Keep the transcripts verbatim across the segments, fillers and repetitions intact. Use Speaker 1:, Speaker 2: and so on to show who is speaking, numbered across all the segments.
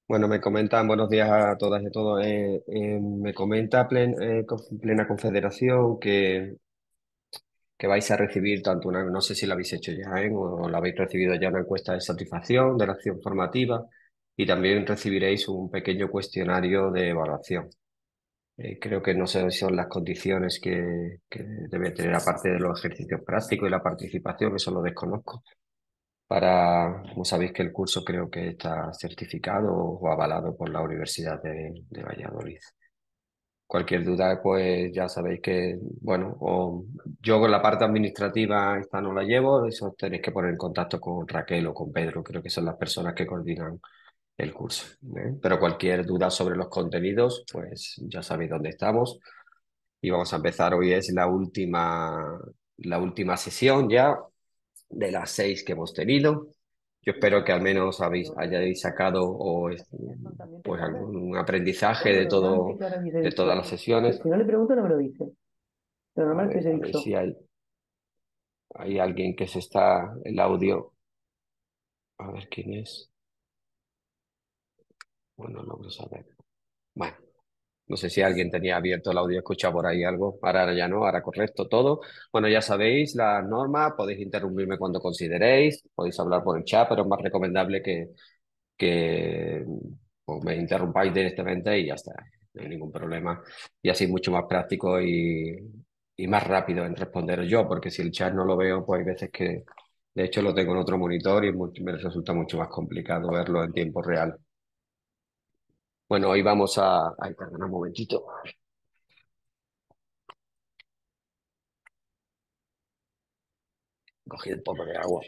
Speaker 1: Bueno, me comentan, buenos días a todas y a todos. Eh, eh, me comenta Plen- eh, Conf- Plena Confederación que, que vais a recibir tanto una, no sé si la habéis hecho ya, ¿eh? O la habéis recibido ya una encuesta de satisfacción de la acción formativa y también recibiréis un pequeño cuestionario de evaluación. Eh, creo que no sé si son las condiciones que, que debe tener aparte de los ejercicios prácticos y la participación, eso lo desconozco. Para, como sabéis que el curso creo que está certificado o avalado por la Universidad de, de Valladolid. Cualquier duda, pues ya sabéis que, bueno, o yo con la parte administrativa esta no la llevo, eso tenéis que poner en contacto con Raquel o con Pedro, creo que son las personas que coordinan el curso, ¿eh? Pero cualquier duda sobre los contenidos, pues ya sabéis dónde estamos y vamos a empezar. Hoy es la última, la última sesión ya de las seis que hemos tenido. Yo espero que al menos habéis, hayáis sacado o, es- pues algún aprendizaje de todo, de todas las sesiones.
Speaker 2: Si no le pregunto, no me lo dice. Lo
Speaker 1: A
Speaker 2: normal es que
Speaker 1: ver,
Speaker 2: se
Speaker 1: a ver si
Speaker 2: dicho.
Speaker 1: hay, hay alguien que se está, el audio, a ver quién es. Bueno, no lo saber. Bueno, no sé si alguien tenía abierto el audio, escuchado por ahí algo. Ahora ya no, ahora correcto todo. Bueno, ya sabéis las normas, podéis interrumpirme cuando consideréis, podéis hablar por el chat, pero es más recomendable que que pues, me interrumpáis directamente y ya está, no hay ningún problema. Y así mucho más práctico y, y más rápido en responder yo, porque si el chat no lo veo, pues hay veces que, de hecho, lo tengo en otro monitor y es mucho- me resulta mucho más complicado verlo en tiempo real. Bueno, hoy vamos a... Ay, perdona un momentito, cogí un poco de agua.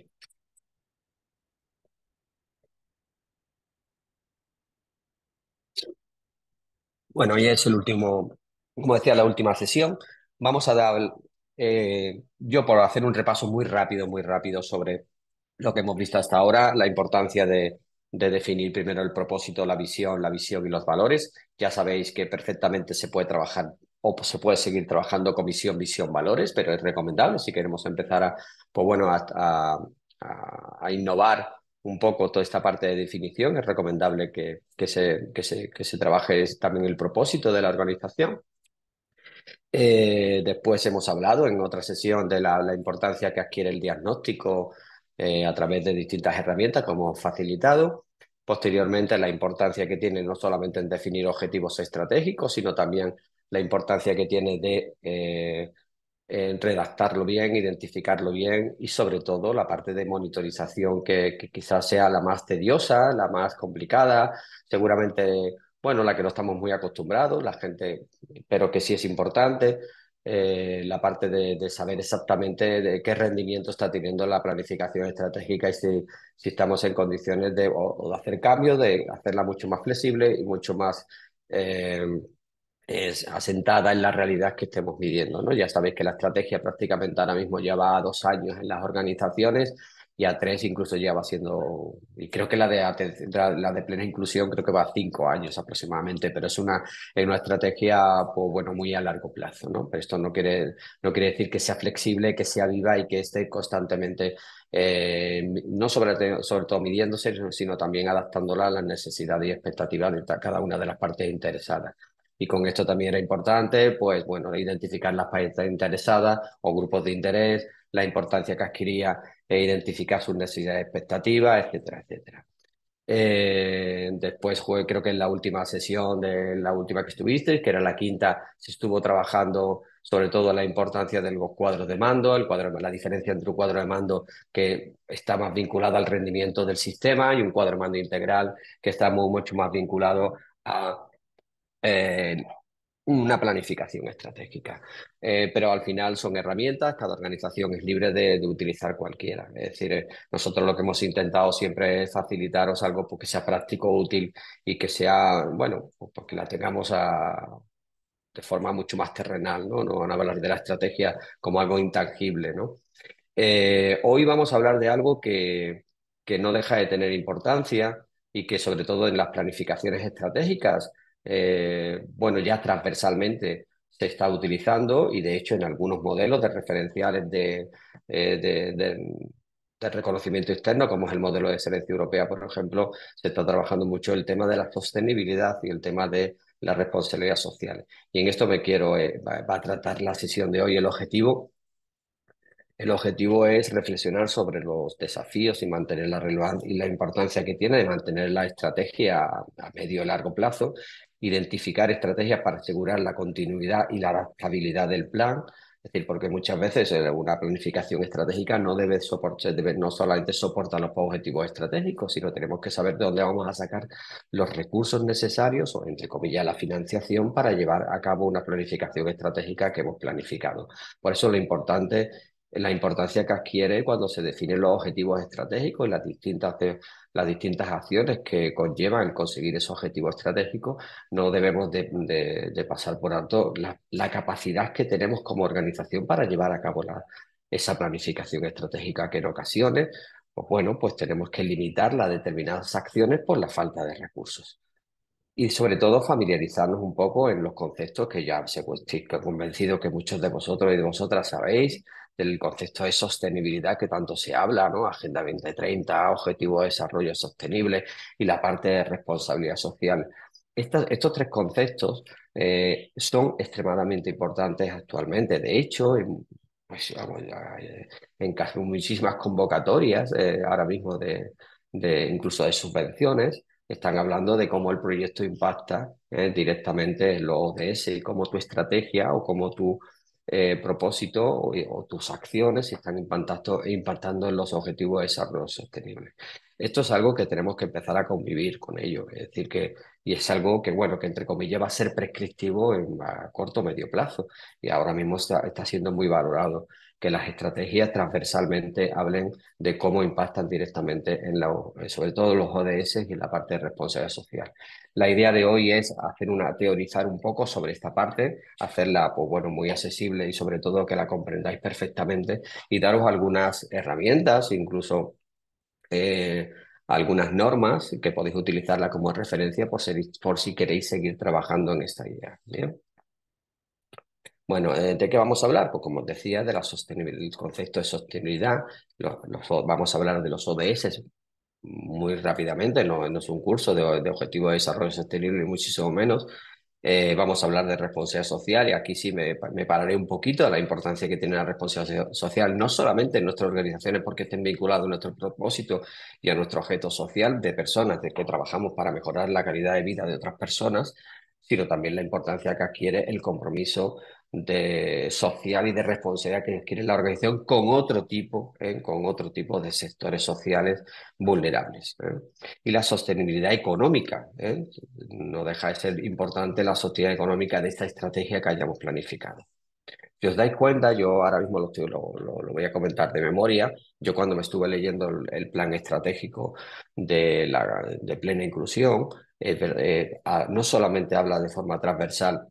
Speaker 1: Bueno, hoy es el último, como decía, la última sesión. Vamos a dar, eh, yo por hacer un repaso muy rápido, muy rápido sobre lo que hemos visto hasta ahora, la importancia de, de definir primero el propósito, la visión, la visión y los valores. Ya sabéis que perfectamente se puede trabajar o se puede seguir trabajando con visión, visión, valores, pero es recomendable si queremos empezar a, pues bueno, a, a- a- a innovar un poco toda esta parte de definición. Es recomendable que, que se, que se, que se trabaje también el propósito de la organización. Eh, después hemos hablado en otra sesión de la, la importancia que adquiere el diagnóstico eh, a través de distintas herramientas como facilitado. Posteriormente, la importancia que tiene no solamente en definir objetivos estratégicos, sino también la importancia que tiene de eh, en redactarlo bien, identificarlo bien y sobre todo la parte de monitorización que, que quizás sea la más tediosa, la más complicada, seguramente, bueno, la que no estamos muy acostumbrados, la gente, pero que sí es importante, eh, la parte de, de saber exactamente de qué rendimiento está teniendo la planificación estratégica y si, si estamos en condiciones de, o, o de hacer cambios, de hacerla mucho más flexible y mucho más... eh, es asentada en la realidad que estemos viviendo, ¿no? Ya sabéis que la estrategia prácticamente ahora mismo lleva dos años en las organizaciones y a tres incluso lleva siendo, y creo que la de, atención- la, la de plena inclusión creo que va a cinco años aproximadamente, pero es una, es una estrategia, pues bueno, muy a largo plazo, ¿no? Pero esto no quiere, no quiere decir que sea flexible, que sea viva y que esté constantemente, eh, no sobre, sobre todo midiéndose, sino también adaptándola a las necesidades y expectativas de cada una de las partes interesadas. Y con esto también era importante, pues bueno, identificar las partes interesadas o grupos de interés, la importancia que adquiría e identificar sus necesidades expectativas, etcétera, etcétera. Eh, después fue, creo que en la última sesión de la última que estuviste, que era la quinta, se estuvo trabajando sobre todo la importancia de los cuadros de mando, el cuadro, la diferencia entre un cuadro de mando que está más vinculado al rendimiento del sistema y un cuadro de mando integral que está muy, mucho más vinculado a eh, una planificación estratégica. Eh, pero al final son herramientas, cada organización es libre de, de utilizar cualquiera. Es decir, eh, nosotros lo que hemos intentado siempre es facilitaros algo porque sea práctico, útil y que sea, bueno, pues porque la tengamos a, de forma mucho más terrenal, ¿no? No van a hablar de la estrategia como algo intangible, ¿no? Eh, hoy vamos a hablar de algo que, que no deja de tener importancia y que sobre todo en las planificaciones estratégicas, eh, bueno, ya transversalmente se está utilizando y de hecho en algunos modelos de referenciales de, eh, de, de reconocimiento externo, como es el modelo de excelencia europea, por ejemplo, se está trabajando mucho el tema de la sostenibilidad y el tema de la responsabilidad social. Y en esto me quiero, eh, va, va a tratar la sesión de hoy. El objetivo el objetivo es reflexionar sobre los desafíos y mantener la relevancia y la importancia que tiene de mantener la estrategia a, a medio y largo plazo, identificar estrategias para asegurar la continuidad y la adaptabilidad del plan. Es decir, porque muchas veces eh, una planificación estratégica no debe soportar, debe, no solamente soportar los objetivos estratégicos, sino tenemos que saber de dónde vamos a sacar los recursos necesarios, o entre comillas, la financiación para llevar a cabo una planificación estratégica que hemos planificado. Por eso lo importante la importancia que adquiere cuando se definen los objetivos estratégicos y las distintas, las distintas acciones que conllevan el conseguir esos objetivos estratégicos. No debemos de, de, de pasar por alto la, la, capacidad que tenemos como organización para llevar a cabo la, esa planificación estratégica, que en ocasiones, pues bueno, pues tenemos que limitarla a determinadas acciones por la falta de recursos. Y sobre todo familiarizarnos un poco en los conceptos que ya se estoy convencido que muchos de vosotros y de vosotras sabéis, del concepto de sostenibilidad que tanto se habla, ¿no? Agenda dos mil treinta, Objetivo de Desarrollo Sostenible y la parte de responsabilidad social. Estas- estos tres conceptos eh, son extremadamente importantes actualmente. De hecho, en, pues, vamos, ya, eh, en casi muchísimas convocatorias eh, ahora mismo de, de incluso de subvenciones, están hablando de cómo el proyecto impacta eh, directamente en los O D S y cómo tu estrategia o cómo tu eh, propósito o, o tus acciones están impactando, impactando en los objetivos de desarrollo sostenible. Esto es algo que tenemos que empezar a convivir con ello, es decir, que, y es algo que, bueno, que entre comillas va a ser prescriptivo en a corto o medio plazo, y ahora mismo está, está siendo muy valorado que las estrategias transversalmente hablen de cómo impactan directamente en la, sobre todo los O D S y en la parte de responsabilidad social. La idea de hoy es hacer una, teorizar un poco sobre esta parte, hacerla, pues bueno, muy accesible y sobre todo que la comprendáis perfectamente y daros algunas herramientas, incluso eh, algunas normas que podéis utilizarla como referencia por, ser, por si queréis seguir trabajando en esta idea. ¿Bien? Bueno, eh, ¿de qué vamos a hablar? Pues como os decía, de la sostenibilidad, el concepto de sostenibilidad. Los, los- vamos a hablar de los O D S muy rápidamente, no, no es un curso de, de Objetivo de Desarrollo Sostenible, ni muchísimo menos. Eh, vamos a hablar de responsabilidad social y aquí sí me, me pararé un poquito de la importancia que tiene la responsabilidad social, no solamente en nuestras organizaciones porque estén vinculados a nuestro propósito y a nuestro objeto social de personas, de que trabajamos para mejorar la calidad de vida de otras personas, sino también la importancia que adquiere el compromiso de social y de responsabilidad que adquiere la organización con otro tipo, ¿eh? con otro tipo de sectores sociales vulnerables. ¿eh? Y la sostenibilidad económica, ¿eh? No deja de ser importante la sostenibilidad económica de esta estrategia que hayamos planificado. Si os dais cuenta, yo ahora mismo lo, estoy, lo, lo, lo voy a comentar de memoria. Yo cuando me estuve leyendo el, el plan estratégico de, la, de plena inclusión, eh, eh, a, no solamente habla de forma transversal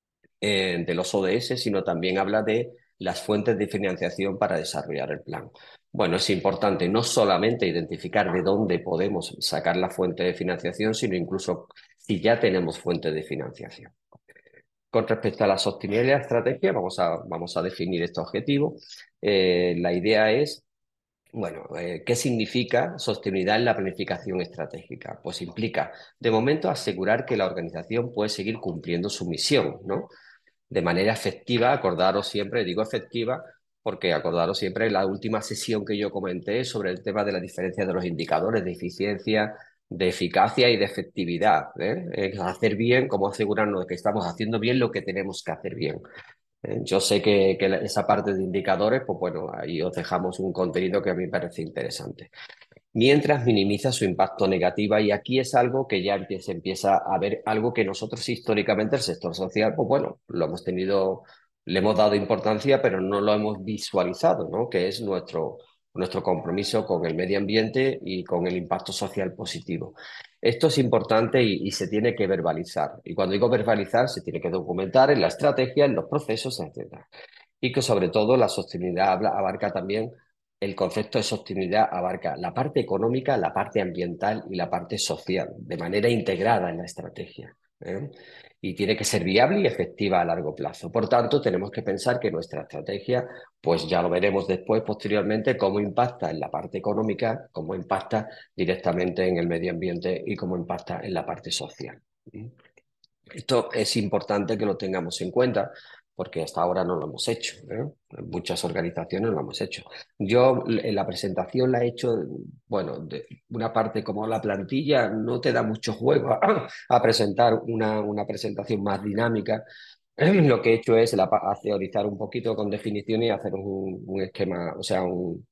Speaker 1: eh, de los O D S, sino también habla de las fuentes de financiación para desarrollar el plan. Bueno, es importante no solamente identificar de dónde podemos sacar la fuente de financiación, sino incluso si ya tenemos fuentes de financiación. Con respecto a la sostenibilidad de la estrategia, vamos a, vamos a definir este objetivo. Eh, la idea es, bueno, eh, ¿qué significa sostenibilidad en la planificación estratégica? Pues implica, de momento, asegurar que la organización puede seguir cumpliendo su misión, ¿no? De manera efectiva, acordaros siempre, digo efectiva, porque acordaros siempre la última sesión que yo comenté sobre el tema de la diferencia de los indicadores de eficiencia, de eficacia y de efectividad. ¿eh? Es hacer bien, cómo asegurarnos de que estamos haciendo bien lo que tenemos que hacer bien. ¿eh? Yo sé que, que esa parte de indicadores, pues bueno, ahí os dejamos un contenido que a mí me parece interesante mientras minimiza su impacto negativo. Y aquí es algo que ya se empieza a ver, algo que nosotros históricamente, el sector social, pues bueno, lo hemos tenido, le hemos dado importancia, pero no lo hemos visualizado, ¿no? Que es nuestro, nuestro compromiso con el medio ambiente y con el impacto social positivo. Esto es importante y, y se tiene que verbalizar. Y cuando digo verbalizar, se tiene que documentar en la estrategia, en los procesos, etcétera. Y que sobre todo la sostenibilidad habla- abarca también el concepto de sostenibilidad abarca la parte económica, la parte ambiental y la parte social, de manera integrada en la estrategia. ¿eh? Y tiene que ser viable y efectiva a largo plazo. Por tanto, tenemos que pensar que nuestra estrategia, pues ya lo veremos después, posteriormente, cómo impacta en la parte económica, cómo impacta directamente en el medio ambiente y cómo impacta en la parte social. Esto es importante que lo tengamos en cuenta porque hasta ahora no lo hemos hecho, ¿eh? Muchas organizaciones lo hemos hecho. Yo en la presentación la he hecho, bueno, de una parte como la plantilla no te da mucho juego a, a presentar una, una presentación más dinámica. Lo que he hecho es la, a teorizar un poquito con definición y hacer un, un esquema, o sea, un,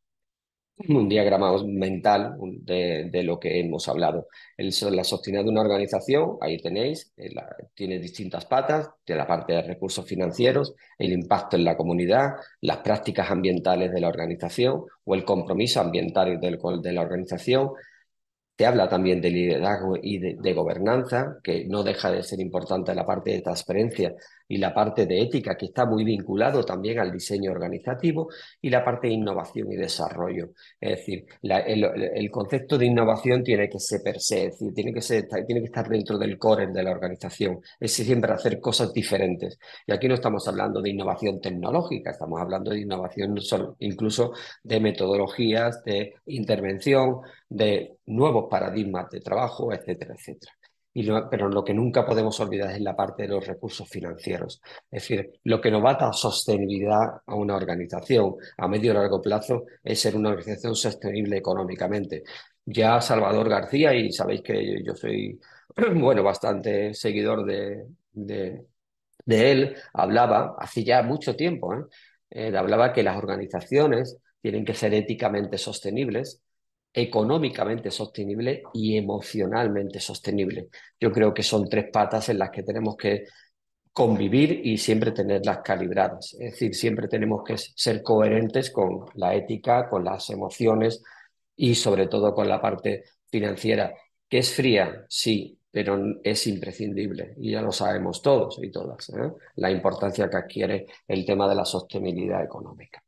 Speaker 1: un diagrama mental de, de lo que hemos hablado. El, la sostenibilidad de una organización, ahí tenéis, eh, la, tiene distintas patas, de la parte de recursos financieros, el impacto en la comunidad, las prácticas ambientales de la organización o el compromiso ambiental del, de la organización. Se habla también de liderazgo y de, de, gobernanza, que no deja de ser importante la parte de transparencia y la parte de ética, que está muy vinculado también al diseño organizativo, y la parte de innovación y desarrollo. Es decir, la, el, el, concepto de innovación tiene que ser per se, es decir, tiene que, ser, tiene que estar dentro del core de la organización, es siempre hacer cosas diferentes. Y aquí no estamos hablando de innovación tecnológica, estamos hablando de innovación incluso de metodologías, de intervención, de nuevos paradigmas de trabajo, etcétera, etcétera. Y lo, pero lo que nunca podemos olvidar es la parte de los recursos financieros. Es decir, lo que nos va a dar sostenibilidad a una organización a medio y largo plazo es ser una organización sostenible económicamente. Ya Salvador García, y sabéis que yo soy, bueno, bastante seguidor de, de, de él, hablaba, hace ya mucho tiempo, ¿eh? Eh, hablaba que las organizaciones tienen que ser éticamente sostenibles, económicamente sostenible y emocionalmente sostenible. Yo creo que son tres patas en las que tenemos que convivir y siempre tenerlas calibradas. Es decir, siempre tenemos que ser coherentes con la ética, con las emociones y sobre todo con la parte financiera, que es fría, sí, pero es imprescindible y ya lo sabemos todos y todas, ¿eh? La importancia que adquiere el tema de la sostenibilidad económica.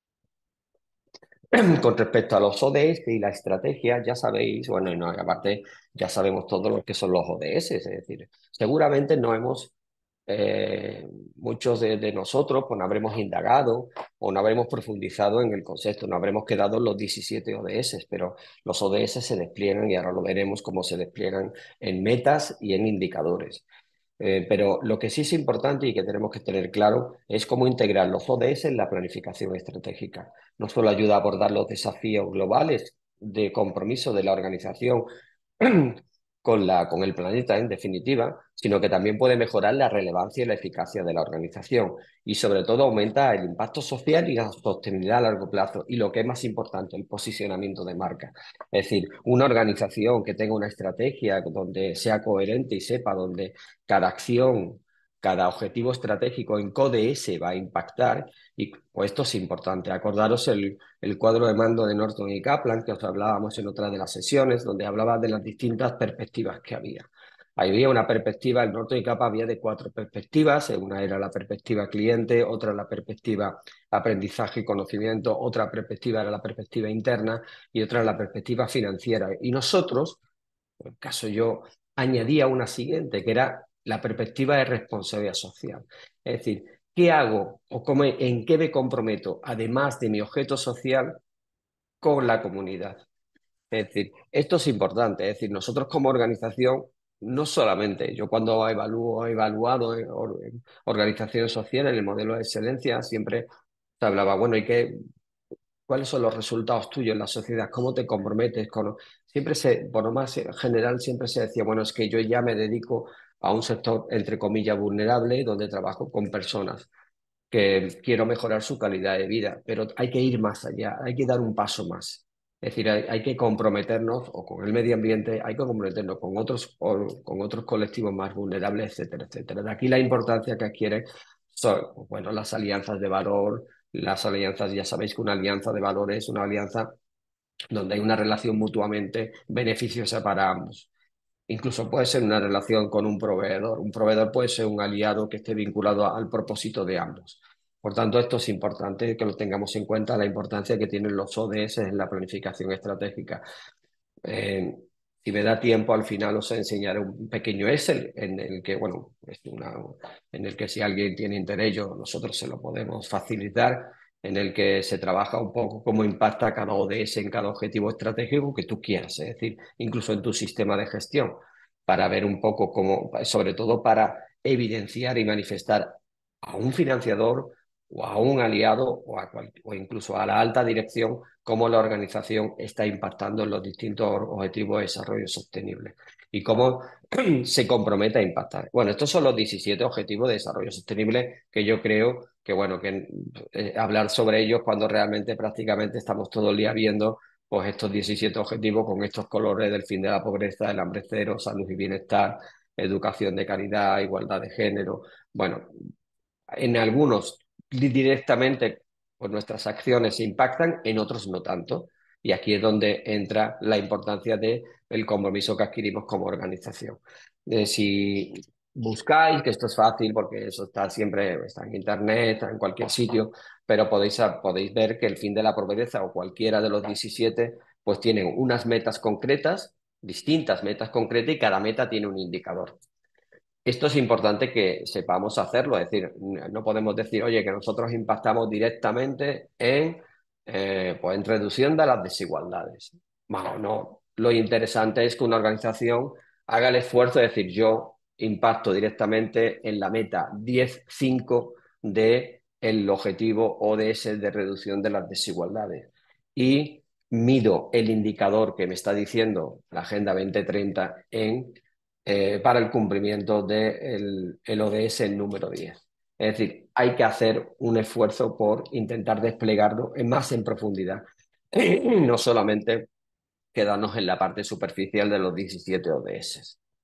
Speaker 1: Con respecto a los O D S y la estrategia, ya sabéis, bueno, y no, aparte ya sabemos todos lo que son los O D S, es decir, seguramente no hemos, eh, muchos de, de nosotros, pues no habremos indagado o no habremos profundizado en el concepto, no habremos quedado en los diecisiete O D S, pero los O D S se despliegan y ahora lo veremos cómo se despliegan en metas y en indicadores. Eh, pero lo que sí es importante y que tenemos que tener claro es cómo integrar los O D S en la planificación estratégica. No solo ayuda a abordar los desafíos globales de compromiso de la organización con la, con el planeta, en definitiva, sino que también puede mejorar la relevancia y la eficacia de la organización y sobre todo aumenta el impacto social y la sostenibilidad a largo plazo y lo que es más importante, el posicionamiento de marca. Es decir, una organización que tenga una estrategia donde sea coherente y sepa donde cada acción, cada objetivo estratégico en C O D S va a impactar, y pues esto es importante. Acordaros el, el cuadro de mando de Norton y Kaplan, que os hablábamos en otra de las sesiones, donde hablaba de las distintas perspectivas que había. Había una perspectiva, el Norton y Kaplan había de cuatro perspectivas, una era la perspectiva cliente, otra la perspectiva aprendizaje y conocimiento, otra perspectiva era la perspectiva interna y otra la perspectiva financiera. Y nosotros, en el caso yo, añadía una siguiente, que era la perspectiva de responsabilidad social. Es decir, ¿qué hago o cómo, en qué me comprometo, además de mi objeto social, con la comunidad? Es decir, esto es importante. Es decir, nosotros como organización, no solamente, yo cuando evalúo, he evaluado en organizaciones sociales, en el modelo de excelencia, siempre se hablaba, bueno, ¿y qué? ¿Cuáles son los resultados tuyos en la sociedad? ¿Cómo te comprometes con...? Siempre se, por lo más general, siempre se decía, bueno, es que yo ya me dedico a un sector, entre comillas, vulnerable, donde trabajo con personas que quiero mejorar su calidad de vida, pero hay que ir más allá, hay que dar un paso más. Es decir, hay, hay que comprometernos o con el medio ambiente, hay que comprometernos con otros, o, con otros colectivos más vulnerables, etcétera, etcétera. De aquí la importancia que adquiere son, bueno, las alianzas de valor, las alianzas, ya sabéis que una alianza de valor es una alianza donde hay una relación mutuamente beneficiosa para ambos. Incluso puede ser una relación con un proveedor. Un proveedor puede ser un aliado que esté vinculado al propósito de ambos. Por tanto, esto es importante que lo tengamos en cuenta, la importancia que tienen los O D S en la planificación estratégica. Eh, Si me da tiempo, al final os enseñaré un pequeño Excel en el que, bueno, es una, en el que si alguien tiene interés, yo- nosotros se lo podemos facilitar, en el que se trabaja un poco cómo impacta cada O D S en cada objetivo estratégico que tú quieras, es decir, incluso en tu sistema de gestión, para ver un poco cómo, sobre todo para evidenciar y manifestar a un financiador o a un aliado o, a cual- o incluso a la alta dirección cómo la organización está impactando en los distintos objetivos de desarrollo sostenible y cómo se compromete a impactar. Bueno, estos son los diecisiete objetivos de desarrollo sostenible que yo creo que, bueno, que eh, hablar sobre ellos cuando realmente prácticamente estamos todo el día viendo pues estos diecisiete objetivos con estos colores del fin de la pobreza, el hambre cero, salud y bienestar, educación de calidad, igualdad de género. Bueno, en algunos directamente pues nuestras acciones impactan, en otros no tanto. Y aquí es donde entra la importancia del compromiso que adquirimos como organización. Eh, si buscáis, que esto es fácil porque eso está siempre, está en internet, está en cualquier sitio, pero podéis, podéis ver que el fin de la pobreza o cualquiera de los diecisiete pues tienen unas metas concretas, distintas metas concretas y cada meta tiene un indicador. Esto es importante que sepamos hacerlo, es decir, no podemos decir, oye, que nosotros impactamos directamente en, eh, pues en reducción de las desigualdades. Bueno, no. Lo interesante es que una organización haga el esfuerzo de decir, yo impacto directamente en la meta diez punto cinco del objetivo O D S de reducción de las desigualdades. Y mido el indicador que me está diciendo la Agenda dos mil treinta en eh, para el cumplimiento del el O D S número diez. Es decir, hay que hacer un esfuerzo por intentar desplegarlo en más en profundidad, no solamente quedarnos en la parte superficial de los diecisiete O D S.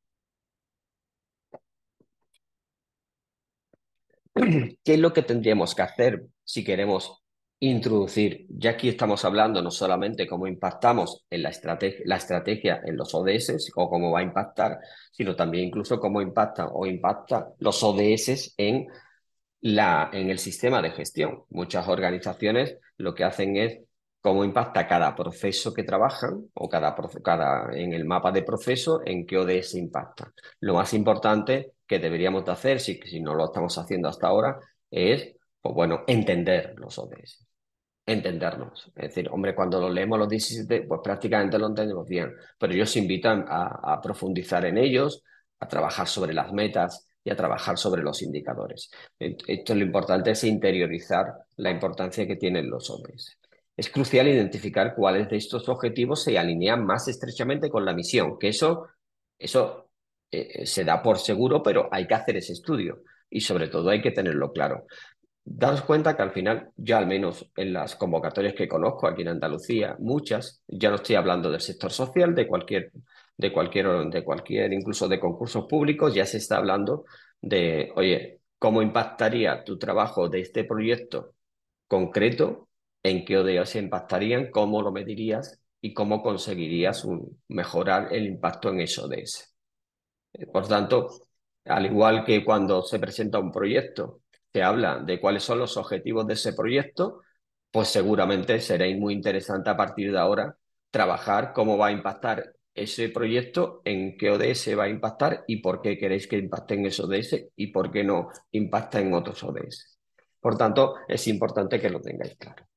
Speaker 1: ¿Qué es lo que tendríamos que hacer si queremos introducir? Ya aquí estamos hablando no solamente cómo impactamos en la estrategia, la estrategia en los O D S o cómo va a impactar, sino también incluso cómo impactan o impacta los O D S en la, en el sistema de gestión. Muchas organizaciones lo que hacen es cómo impacta cada proceso que trabajan o cada, cada en el mapa de proceso en qué O D S impacta. Lo más importante que deberíamos de hacer, si, si no lo estamos haciendo hasta ahora, es, pues bueno, entender los O D S, entendernos. Es decir, hombre, cuando lo leemos los diecisiete, pues prácticamente lo entendemos bien, pero yo os invito a, a profundizar en ellos, a trabajar sobre las metas y a trabajar sobre los indicadores. Esto lo importante es interiorizar la importancia que tienen los O D S. Es crucial identificar cuáles de estos objetivos se alinean más estrechamente con la misión, que eso, eso eh, se da por seguro, pero hay que hacer ese estudio y sobre todo hay que tenerlo claro. Daos cuenta que al final, ya al menos en las convocatorias que conozco aquí en Andalucía, muchas, ya no estoy hablando del sector social, de cualquier, de cualquier, de cualquier, incluso de concursos públicos, ya se está hablando de, oye, ¿cómo impactaría tu trabajo de este proyecto concreto? ¿En qué O D S impactarían? ¿Cómo lo medirías? ¿Y cómo conseguirías un- mejorar el impacto en ese O D S? Por tanto, al igual que cuando se presenta un proyecto, se habla de cuáles son los objetivos de ese proyecto, pues seguramente será muy interesante a partir de ahora trabajar cómo va a impactar ese proyecto, en qué O D S va a impactar y por qué queréis que impacte en ese O D S y por qué no impacta en otros O D S. Por tanto, es importante que lo tengáis claro.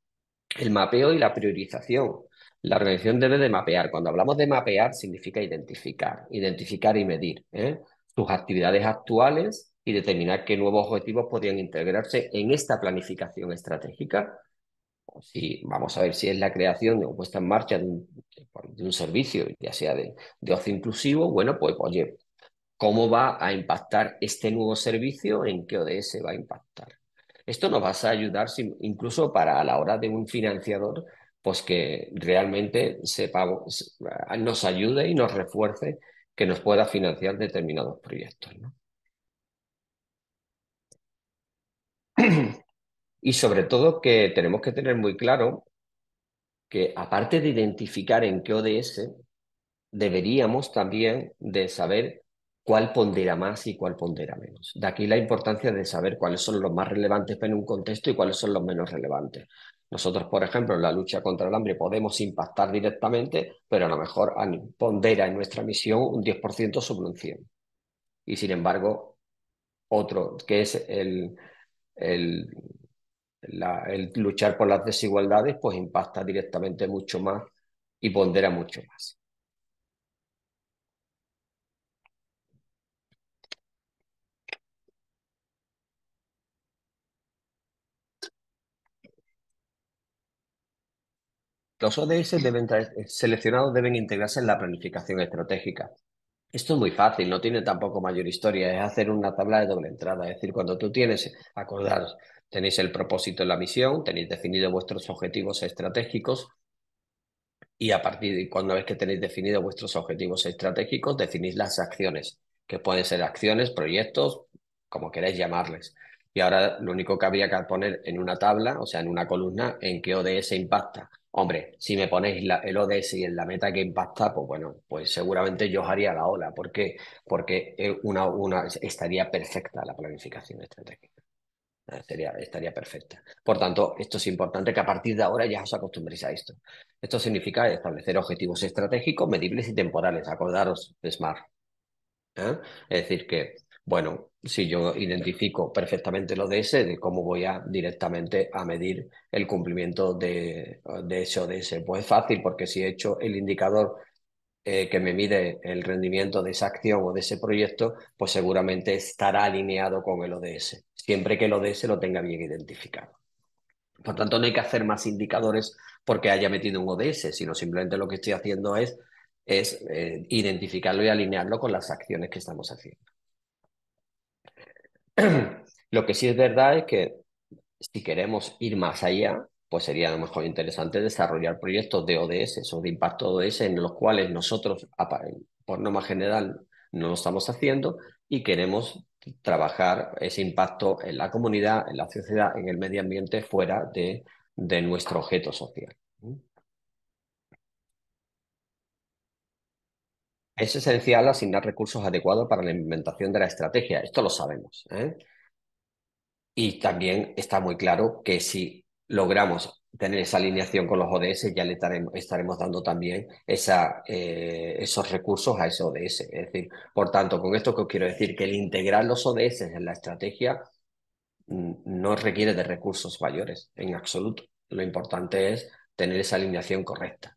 Speaker 1: El mapeo y la priorización. La organización debe de mapear. Cuando hablamos de mapear, significa identificar, identificar y medir, ¿eh? sus actividades actuales y determinar qué nuevos objetivos podrían integrarse en esta planificación estratégica. O si, vamos a ver si es la creación o puesta en marcha de un, de un servicio, ya sea de, de ocio inclusivo, bueno, pues oye, ¿cómo va a impactar este nuevo servicio? ¿En qué O D S va a impactar? Esto nos va a ayudar incluso para a la hora de un financiador, pues que realmente sepamos, nos ayude y nos refuerce que nos pueda financiar determinados proyectos, ¿no? Y sobre todo que tenemos que tener muy claro que aparte de identificar en qué O D S, deberíamos también de saber cuál pondera más y cuál pondera menos. De aquí la importancia de saber cuáles son los más relevantes en un contexto y cuáles son los menos relevantes. Nosotros, por ejemplo, en la lucha contra el hambre podemos impactar directamente, pero a lo mejor an- pondera en nuestra misión un diez por ciento sobre un cien. Y sin embargo, otro, que es el, el, la- el luchar por las desigualdades, pues impacta directamente mucho más y pondera mucho más. Los O D S deben tra- seleccionados deben integrarse en la planificación estratégica. Esto es muy fácil, no tiene tampoco mayor historia, es hacer una tabla de doble entrada. Es decir, cuando tú tienes, acordaros, tenéis el propósito en la misión, tenéis definidos vuestros objetivos estratégicos y a partir de cuando vez que tenéis definidos vuestros objetivos estratégicos, definís las acciones, que pueden ser acciones, proyectos, como queráis llamarles. Y ahora lo único que habría que poner en una tabla, o sea, en una columna, en qué O D S impacta. Hombre, si me ponéis la- el O D S y en la meta que impacta, pues bueno, pues seguramente yo os haría la ola. ¿Por qué? Porque eh, una, una, estaría perfecta la planificación estratégica. Eh, Sería, estaría perfecta. Por tanto, esto es importante que a partir de ahora ya os acostumbréis a esto. Esto significa establecer objetivos estratégicos, medibles y temporales. Acordaros de SMART. ¿Eh? Es decir, que, bueno, si yo identifico perfectamente el O D S, de cómo voy a directamente a medir el cumplimiento de, de ese O D S. Pues es fácil, porque si he hecho el indicador eh, que me mide el rendimiento de esa acción o de ese proyecto, pues seguramente estará alineado con el O D S, siempre que el O D S lo tenga bien identificado. Por tanto, no hay que hacer más indicadores porque haya metido un O D S, sino simplemente lo que estoy haciendo es, es eh, identificarlo y alinearlo con las acciones que estamos haciendo. Lo que sí es verdad es que si queremos ir más allá, pues sería a lo mejor interesante desarrollar proyectos de O D S o de impacto O D S en los cuales nosotros, apa- por norma general, no lo estamos haciendo y queremos trabajar ese impacto en la comunidad, en la sociedad, en el medio ambiente, fuera de, de nuestro objeto social. Es esencial asignar recursos adecuados para la implementación de la estrategia. Esto lo sabemos, ¿eh? Y también está muy claro que si logramos tener esa alineación con los O D S, ya le estaremos, estaremos dando también esa, eh, esos recursos a ese O D S. Es decir, por tanto, con esto que os quiero decir, que el integrar los O D S en la estrategia mm, no requiere de recursos mayores, en absoluto. Lo importante es tener esa alineación correcta.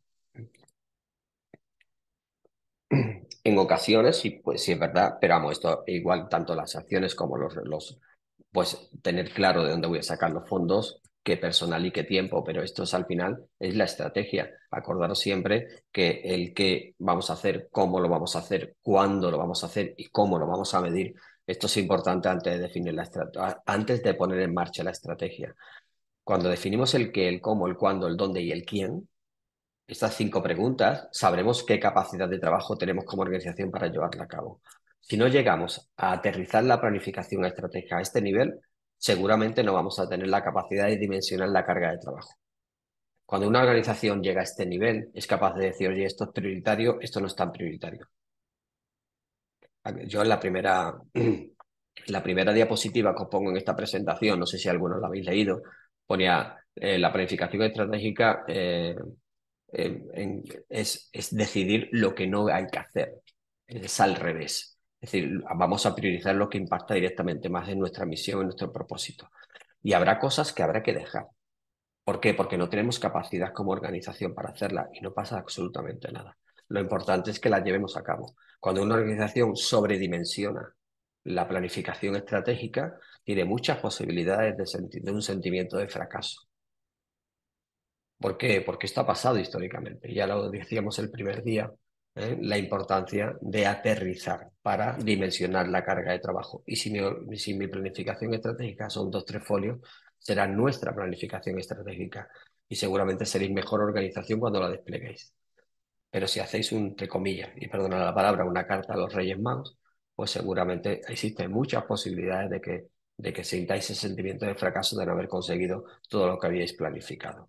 Speaker 1: En ocasiones, sí, pues sí es verdad, pero vamos, esto igual tanto las acciones como los, los, pues tener claro de dónde voy a sacar los fondos, qué personal y qué tiempo, pero esto es al final, es la estrategia. Acordaros siempre que el qué vamos a hacer, cómo lo vamos a hacer, cuándo lo vamos a hacer y cómo lo vamos a medir. Esto es importante antes de definir la estrategia, antes de poner en marcha la estrategia. Cuando definimos el qué, el cómo, el cuándo, el dónde y el quién, estas cinco preguntas, sabremos qué capacidad de trabajo tenemos como organización para llevarla a cabo. Si no llegamos a aterrizar la planificación estratégica a este nivel, seguramente no vamos a tener la capacidad de dimensionar la carga de trabajo. Cuando una organización llega a este nivel, es capaz de decir, oye, esto es prioritario, esto no es tan prioritario. Yo en la primera, la primera diapositiva que os pongo en esta presentación, no sé si algunos la habéis leído, ponía eh, la planificación estratégica eh, eh, en- es, es decidir lo que no hay que hacer. Es al revés. Es decir, vamos a priorizar lo que impacta directamente más en nuestra misión, en nuestro propósito. Y habrá cosas que habrá que dejar. ¿Por qué? Porque no tenemos capacidad como organización para hacerla y no pasa absolutamente nada. Lo importante es que la llevemos a cabo. Cuando una organización sobredimensiona la planificación estratégica, tiene muchas posibilidades de, senti- de un sentimiento de fracaso. ¿Por qué? Porque esto ha pasado históricamente. Ya lo decíamos el primer día, ¿eh? La importancia de aterrizar para dimensionar la carga de trabajo. Y si mi, si mi planificación estratégica son dos, tres folios, será nuestra planificación estratégica. Y seguramente seréis mejor organización cuando la despleguéis. Pero si hacéis un, entre comillas, y perdona la palabra, una carta a los Reyes Magos, pues seguramente existen muchas posibilidades de que, de que sintáis ese sentimiento de fracaso de no haber conseguido todo lo que habíais planificado.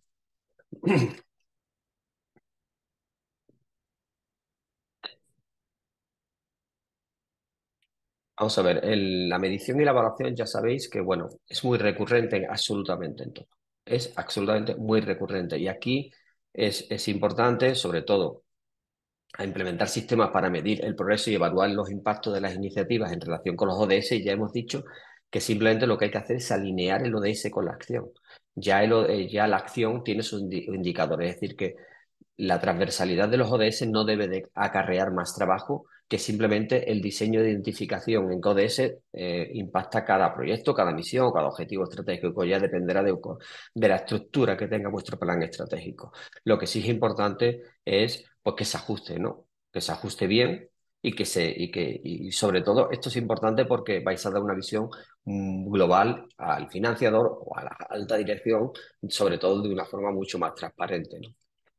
Speaker 1: Vamos a ver, el- la medición y la evaluación ya sabéis que, bueno, es muy recurrente en- absolutamente en todo. es absolutamente muy recurrente. Y aquí es, es importante, sobre todo, a implementar sistemas para medir el progreso y evaluar los impactos de las iniciativas en relación con los O D S. Y ya hemos dicho que simplemente lo que hay que hacer es alinear el O D S con la acción. Ya, el, eh, ya la acción tiene sus indi indicadores, es decir, que la transversalidad de los O D S no debe de acarrear más trabajo que simplemente el diseño de identificación en que O D S eh, impacta cada proyecto, cada misión, cada objetivo estratégico. Ya dependerá de, de la estructura que tenga vuestro plan estratégico. Lo que sí es importante es pues, que se ajuste, ¿no? Que se ajuste bien y que se y que y sobre todo esto es importante porque vais a dar una visión mm, global al financiador o a la alta dirección, sobre todo de una forma mucho más transparente, ¿no?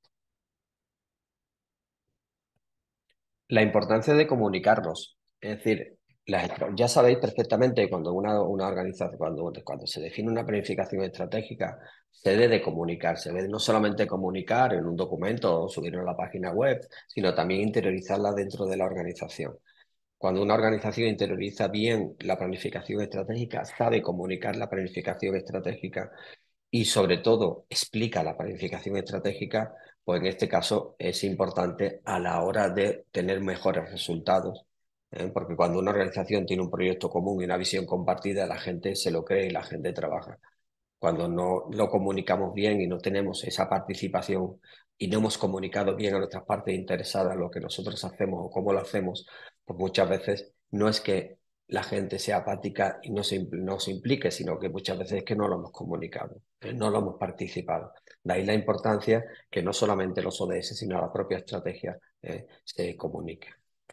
Speaker 1: La importancia de comunicarnos. Es decir, las estra- ya sabéis perfectamente cuando una, una organización, cuando, cuando se define una planificación estratégica, se debe de comunicar, se debe no solamente comunicar en un documento o subirlo a la página web, sino también interiorizarla dentro de la organización. Cuando una organización interioriza bien la planificación estratégica, sabe comunicar la planificación estratégica y sobre todo explica la planificación estratégica, pues en este caso es importante a la hora de tener mejores resultados, ¿eh? Porque cuando una organización tiene un proyecto común y una visión compartida, la gente se lo cree y la gente trabaja. Cuando no lo comunicamos bien y no tenemos esa participación y no hemos comunicado bien a nuestras partes interesadas lo que nosotros hacemos o cómo lo hacemos, pues muchas veces no es que la gente sea apática y no se, impl- no se implique, sino que muchas veces es que no lo hemos comunicado, eh, no lo hemos participado. De ahí la importancia que no solamente los O D S, sino la propia estrategia eh, se comunique.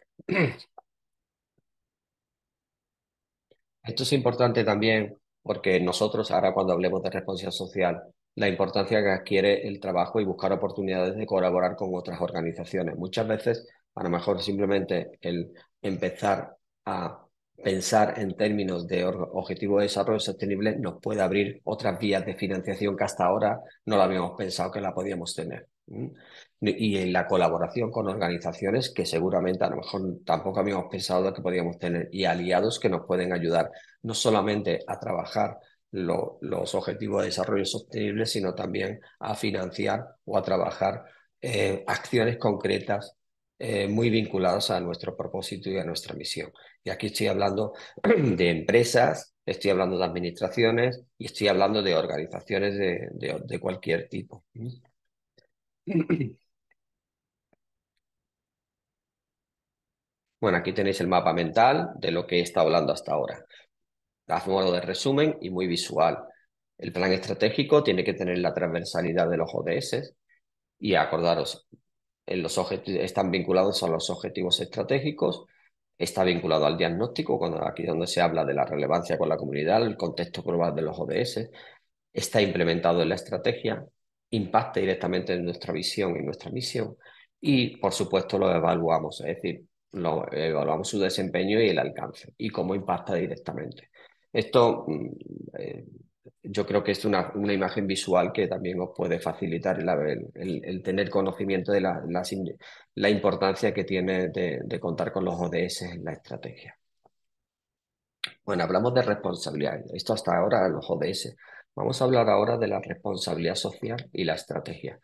Speaker 1: Esto es importante también porque nosotros ahora cuando hablemos de responsabilidad social, la importancia que adquiere el trabajo y buscar oportunidades de colaborar con otras organizaciones. Muchas veces, a lo mejor simplemente el empezar a pensar en términos de or- objetivos de desarrollo sostenible nos puede abrir otras vías de financiación que hasta ahora no lo habíamos pensado que la podíamos tener. ¿Mm? Y en la colaboración con organizaciones que seguramente a lo mejor tampoco habíamos pensado que podíamos tener y aliados que nos pueden ayudar no solamente a trabajar lo- los objetivos de desarrollo sostenible, sino también a financiar o a trabajar eh, acciones concretas eh, muy vinculadas a nuestro propósito y a nuestra misión. Y aquí estoy hablando de empresas, estoy hablando de administraciones y estoy hablando de organizaciones de, de de cualquier tipo. Bueno, aquí tenéis el mapa mental de lo que he estado hablando hasta ahora. A modo de resumen y muy visual. El plan estratégico tiene que tener la transversalidad de los O D S y acordaros, en los objetivos están vinculados a los objetivos estratégicos, está vinculado al diagnóstico, cuando aquí es donde se habla de la relevancia con la comunidad, el contexto global de los O D S, está implementado en la estrategia, impacta directamente en nuestra visión y nuestra misión y, por supuesto, lo evaluamos, es decir, lo, evaluamos su desempeño y el alcance y cómo impacta directamente. Esto mm, eh, yo creo que es una, una imagen visual que también os puede facilitar el, el- el- el tener conocimiento de la, la, la importancia que tiene de, de contar con los O D S en la estrategia. Bueno, hablamos de responsabilidad. Esto hasta ahora los O D S. Vamos a hablar ahora de la responsabilidad social y la estrategia.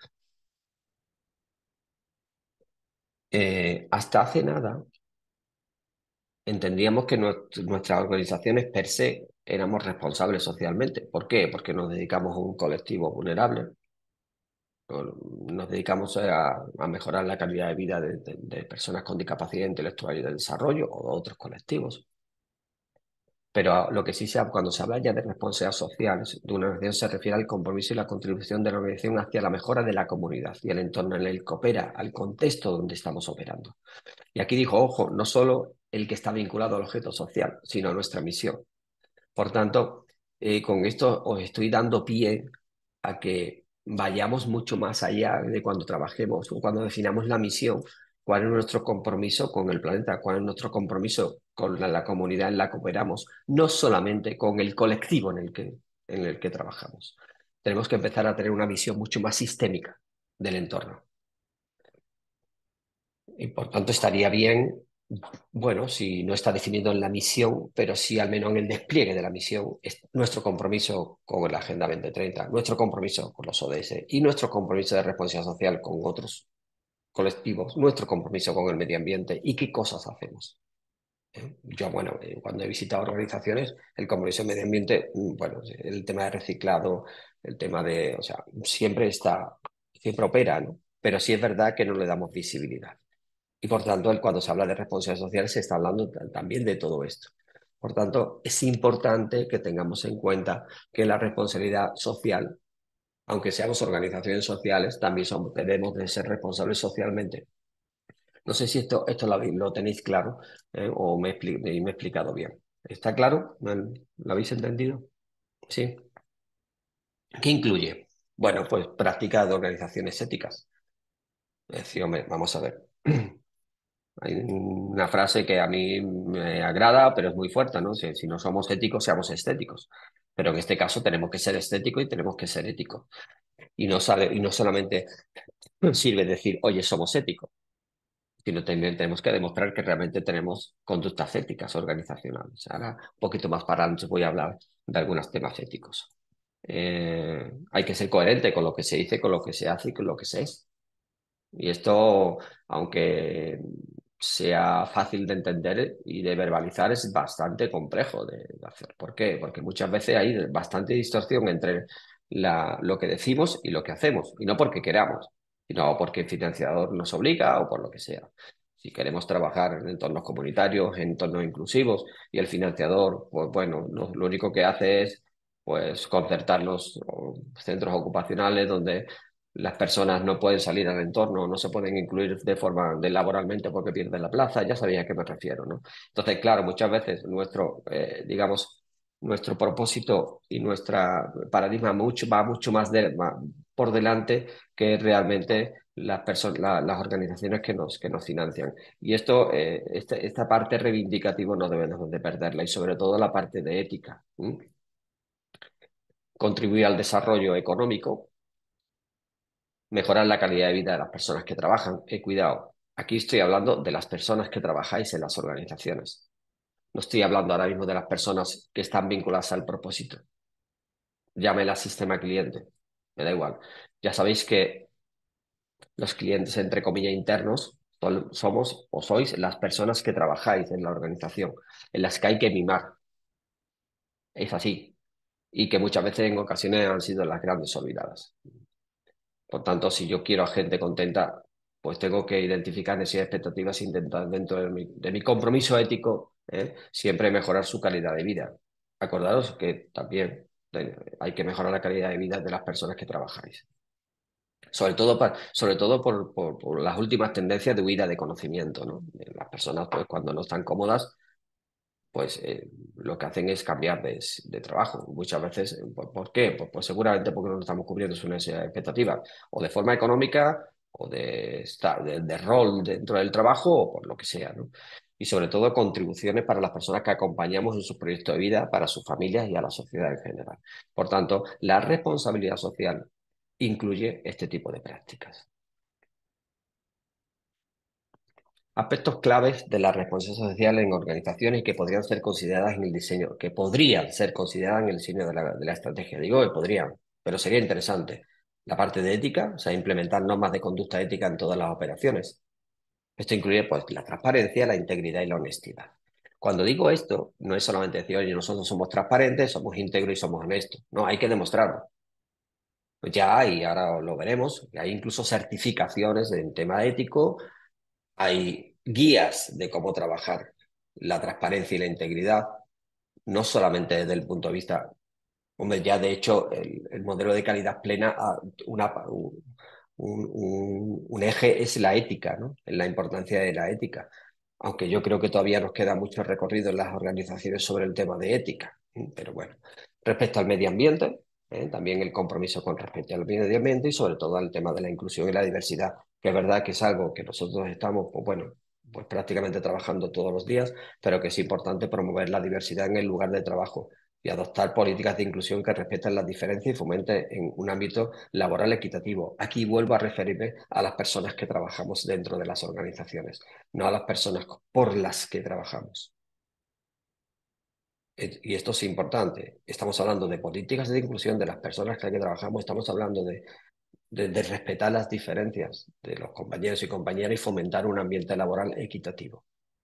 Speaker 1: Eh, hasta hace nada entendíamos que nuest- nuestras organizaciones per se éramos responsables socialmente. ¿Por qué? Porque nos dedicamos a un colectivo vulnerable, o nos dedicamos a, a mejorar la calidad de vida de, de- de personas con discapacidad intelectual y de desarrollo o de otros colectivos. Pero lo que sí se habla, cuando se habla ya de responsabilidad social de una organización, se refiere al compromiso y la contribución de la organización hacia la mejora de la comunidad y el entorno en el que opera, al contexto donde estamos operando. Y aquí dijo, ojo, no solo el que está vinculado al objeto social, sino a nuestra misión. Por tanto, eh, con esto os estoy dando pie a que vayamos mucho más allá de cuando trabajemos o cuando definamos la misión, cuál es nuestro compromiso con el planeta, cuál es nuestro compromiso con la, la comunidad en la que operamos, no solamente con el colectivo en el que, en el que trabajamos. Tenemos que empezar a tener una visión mucho más sistémica del entorno. Y por tanto estaría bien Bueno, si no está definido en la misión, pero sí al menos en el despliegue de la misión, es nuestro compromiso con la Agenda dos mil treinta, nuestro compromiso con los O D S y nuestro compromiso de responsabilidad social con otros colectivos, nuestro compromiso con el medio ambiente y qué cosas hacemos. ¿Eh? Yo, bueno, eh, cuando he visitado organizaciones, el compromiso medio ambiente, mm, bueno, el tema de reciclado, el tema de, o sea, siempre está, siempre opera, ¿no? Pero sí es verdad que no le damos visibilidad. Y por tanto, el- cuando se habla de responsabilidad social, se está hablando ta- también de todo esto. Por tanto, es importante que tengamos en cuenta que la responsabilidad social, aunque seamos organizaciones sociales, también somos, debemos de ser responsables socialmente. No sé si esto, esto lo, habéis- lo tenéis claro, ¿eh? O me, expli- me he explicado bien. ¿Está claro? ¿Me han- ¿Lo habéis entendido? Sí. ¿Qué incluye? Bueno, pues práctica de organizaciones éticas. Es decir, hombre, vamos a ver. Hay una frase que a mí me agrada, pero es muy fuerte, ¿no? Si, si no somos éticos, seamos estéticos. Pero en este caso tenemos que ser estéticos y tenemos que ser éticos. Y no sale, y no solamente sirve decir, oye, somos éticos, sino también tenemos que demostrar que realmente tenemos conductas éticas organizacionales. Ahora, un poquito más para adelante voy a hablar de algunos temas éticos. Eh, hay que ser coherente con lo que se dice, con lo que se hace y con lo que se es. Y esto, aunque sea fácil de entender y de verbalizar, es bastante complejo de, de hacer. ¿Por qué? Porque muchas veces hay bastante distorsión entre la, lo que decimos y lo que hacemos. Y no porque queramos, sino porque el financiador nos obliga o por lo que sea. Si queremos trabajar en entornos comunitarios, en entornos inclusivos, y el financiador, pues bueno, lo, lo único que hace es pues concertar los o, centros ocupacionales donde las personas no pueden salir al entorno, no se pueden incluir de forma de laboralmente porque pierden la plaza, ya sabéis a qué me refiero, ¿no? Entonces, claro, muchas veces nuestro, eh, digamos, nuestro propósito y nuestra paradigma mucho, va mucho más, de, más por delante que realmente las personas, la, las organizaciones que nos, que nos financian. Y esto, eh, este, esta parte reivindicativa no debemos de perderla y sobre todo la parte de ética. ¿Mm? Contribuir al desarrollo económico, mejorar la calidad de vida de las personas que trabajan. Eh, cuidado, aquí estoy hablando de las personas que trabajáis en las organizaciones. No estoy hablando ahora mismo de las personas que están vinculadas al propósito. Llámela sistema cliente, me da igual. Ya sabéis que los clientes, entre comillas, internos, son- somos o sois las personas que trabajáis en la organización, en las que hay que mimar. Es así. Y que muchas veces en ocasiones han sido las grandes olvidadas. Por tanto, si yo quiero a gente contenta, pues tengo que identificar necesidades y expectativas e intentar dentro de mi, de mi compromiso ético, ¿eh? Siempre mejorar su calidad de vida. Acordaros que también eh, hay que mejorar la calidad de vida de las personas que trabajáis. Sobre todo, pa- sobre todo por, por- por las últimas tendencias de huida de conocimiento, ¿no? Eh, Las personas, pues, cuando no están cómodas, pues eh, lo que hacen es cambiar de, de trabajo. Muchas veces, eh, ¿por, por qué? Pues, pues seguramente porque no estamos cubriendo sus necesidades expectativas, o de forma económica, o de, esta- de, de rol dentro del trabajo, o por lo que sea, ¿no? Y sobre todo contribuciones para las personas que acompañamos en sus proyectos de vida, para sus familias y a la sociedad en general. Por tanto, la responsabilidad social incluye este tipo de prácticas. Aspectos claves de la responsabilidad social en organizaciones que podrían ser consideradas en el diseño, que podrían ser consideradas en el diseño de la, de la estrategia. Digo que podrían, pero sería interesante. La parte de ética, o sea, implementar normas de conducta ética en todas las operaciones. Esto incluye, pues, la transparencia, la integridad y la honestidad. Cuando digo esto, no es solamente decir, oye, nosotros somos transparentes, somos íntegros y somos honestos. No, hay que demostrarlo. Pues ya hay, ahora lo veremos, hay incluso certificaciones en tema ético, hay guías de cómo trabajar la transparencia y la integridad, no solamente desde el punto de vista, hombre, ya de hecho el, el modelo de calidad plena, ah, una, un, un, un eje es la ética, ¿no? La importancia de la ética. Aunque yo creo que todavía nos queda mucho recorrido en las organizaciones sobre el tema de ética. Pero bueno, respecto al medio ambiente, ¿eh? También el compromiso con respecto al medio ambiente y sobre todo al tema de la inclusión y la diversidad, que es verdad que es algo que nosotros estamos, pues bueno, pues prácticamente trabajando todos los días, pero que es importante promover la diversidad en el lugar de trabajo, y adoptar políticas de inclusión que respeten las diferencias y fomenten en un ámbito laboral equitativo. Aquí vuelvo a referirme a las personas que trabajamos dentro de las organizaciones, no a las personas por las que trabajamos. Y esto es importante. Estamos hablando de políticas de inclusión de las personas con las que trabajamos, estamos hablando de, de, de respetar las diferencias de los compañeros y compañeras y fomentar un ambiente laboral equitativo.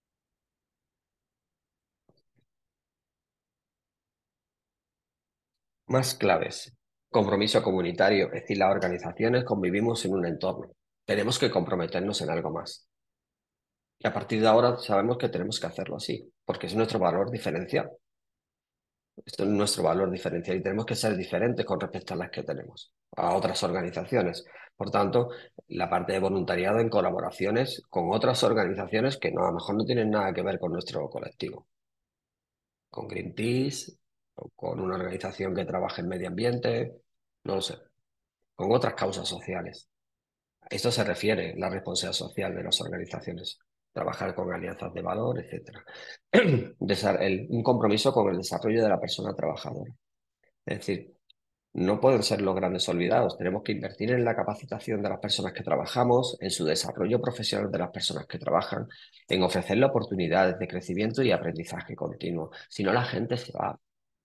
Speaker 1: Más claves. Compromiso comunitario, es decir, las organizaciones convivimos en un entorno. Tenemos que comprometernos en algo más. Y a partir de ahora sabemos que tenemos que hacerlo así, porque es nuestro valor diferencial. Esto es nuestro valor diferencial y tenemos que ser diferentes con respecto a las que tenemos, a otras organizaciones. Por tanto, la parte de voluntariado en colaboraciones con otras organizaciones que no, a lo mejor no tienen nada que ver con nuestro colectivo, con Greenpeace o con una organización que trabaja en medio ambiente, no lo sé, con otras causas sociales. A esto se refiere la responsabilidad social de las organizaciones, trabajar con alianzas de valor, etcétera. Desa- el- un compromiso con el desarrollo de la persona trabajadora. Es decir, no pueden ser los grandes olvidados. Tenemos que invertir en la capacitación de las personas que trabajamos, en su desarrollo profesional de las personas que trabajan, en ofrecerle oportunidades de crecimiento y aprendizaje continuo. Si no, la gente se va.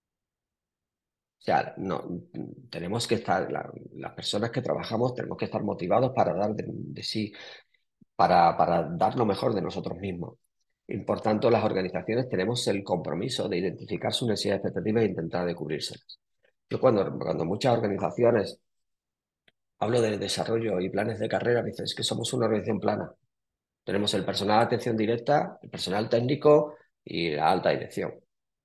Speaker 1: O sea, no, tenemos que estar, la- las personas que trabajamos, tenemos que estar motivados para dar de, de sí, para, para dar lo mejor de nosotros mismos. Y por tanto, las organizaciones tenemos el compromiso de identificar sus necesidades expectativas e intentar de cubrírselas. Yo cuando, cuando muchas organizaciones hablo de desarrollo y planes de carrera, me dicen, es que somos una organización plana. Tenemos el personal de atención directa, el personal técnico y la alta dirección.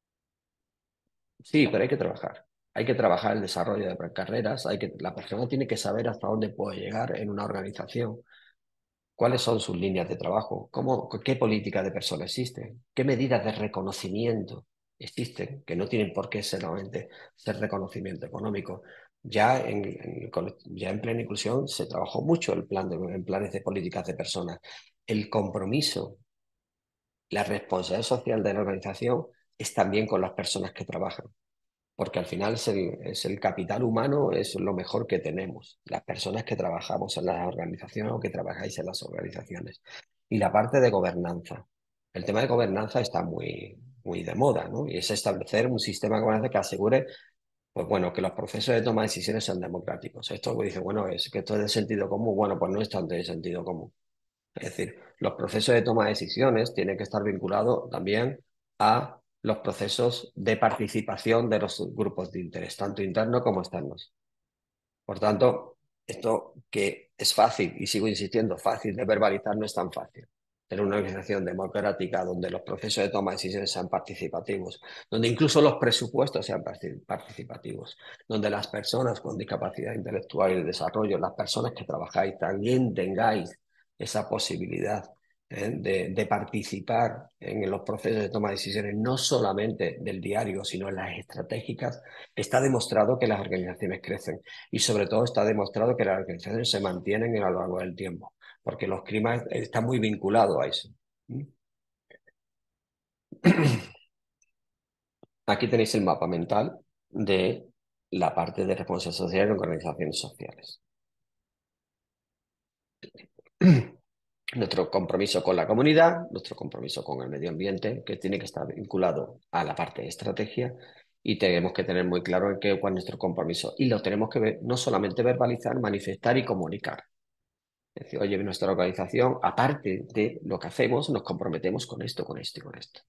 Speaker 1: Sí, pero hay que trabajar. Hay que trabajar el desarrollo de carreras, hay que, la persona tiene que saber hasta dónde puede llegar en una organización, cuáles son sus líneas de trabajo, cómo, qué política de persona existe, qué medidas de reconocimiento existen, que no tienen por qué ser solamente ser reconocimiento económico. Ya en, en, ya en plena inclusión se trabajó mucho el plan de, en planes de políticas de personas. El compromiso, la responsabilidad social de la organización es también con las personas que trabajan porque al final es el, es el capital humano, es lo mejor que tenemos, las personas que trabajamos en las organizaciones o que trabajáis en las organizaciones. Y la parte de gobernanza. El tema de gobernanza está muy, muy de moda, ¿no? Y es establecer un sistema de gobernanza que asegure, pues bueno, que los procesos de toma de decisiones sean democráticos. Esto pues, dice, bueno, es que esto es de sentido común. Bueno, pues no es tanto de sentido común. Es decir, los procesos de toma de decisiones tienen que estar vinculados también a los procesos de participación de los grupos de interés, tanto internos como externos. Por tanto, esto que es fácil, y sigo insistiendo, fácil de verbalizar, no es tan fácil. Tener una organización democrática donde los procesos de toma de decisiones sean participativos, donde incluso los presupuestos sean participativos, donde las personas con discapacidad intelectual y de desarrollo, las personas que trabajáis, también tengáis esa posibilidad ¿eh? de, de participar en los procesos de toma de decisiones, no solamente del diario, sino en las estratégicas, está demostrado que las organizaciones crecen. Y sobre todo está demostrado que las organizaciones se mantienen a lo largo del tiempo, porque los climas están muy vinculados a eso. Aquí tenéis el mapa mental de la parte de responsabilidad social en organizaciones sociales. Nuestro compromiso con la comunidad, nuestro compromiso con el medio ambiente, que tiene que estar vinculado a la parte de estrategia y tenemos que tener muy claro en qué, cuál es nuestro compromiso. Y lo tenemos que ver, no solamente verbalizar, manifestar y comunicar. Es decir, oye, nuestra organización, aparte de lo que hacemos, nos comprometemos con esto, con esto y con esto.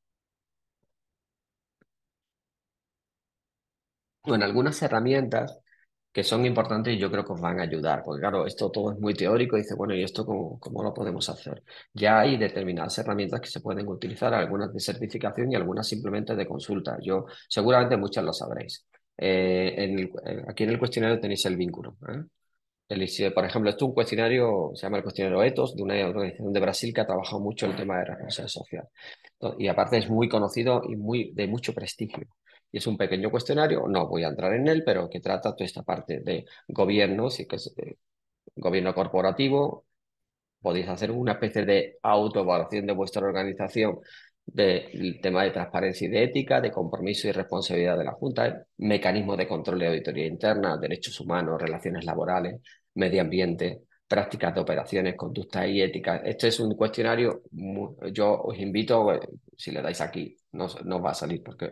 Speaker 1: Bueno, algunas herramientas que son importantes y yo creo que os van a ayudar, porque claro, esto todo es muy teórico y dice, bueno, ¿y esto cómo, cómo lo podemos hacer? Ya hay determinadas herramientas que se pueden utilizar, algunas de certificación y algunas simplemente de consulta. Yo seguramente muchas lo sabréis. Eh, en el- eh, aquí en el cuestionario tenéis el vínculo. ¿eh? El- si, por ejemplo, esto es un cuestionario, se llama el cuestionario ETOS, de una organización de Brasil que ha trabajado mucho el tema de responsabilidad social. Y aparte es muy conocido y muy, de mucho prestigio. Y es un pequeño cuestionario, no voy a entrar en él, pero que trata toda esta parte de gobierno, sí que es eh, gobierno corporativo. Podéis hacer una especie de autoevaluación de vuestra organización del tema de transparencia y de ética, de compromiso y responsabilidad de la Junta, mecanismos de control de auditoría interna, derechos humanos, relaciones laborales, medio ambiente, prácticas de operaciones, conductas y ética. Este es un cuestionario, muy- yo os invito, eh, si le dais aquí, no, no va a salir porque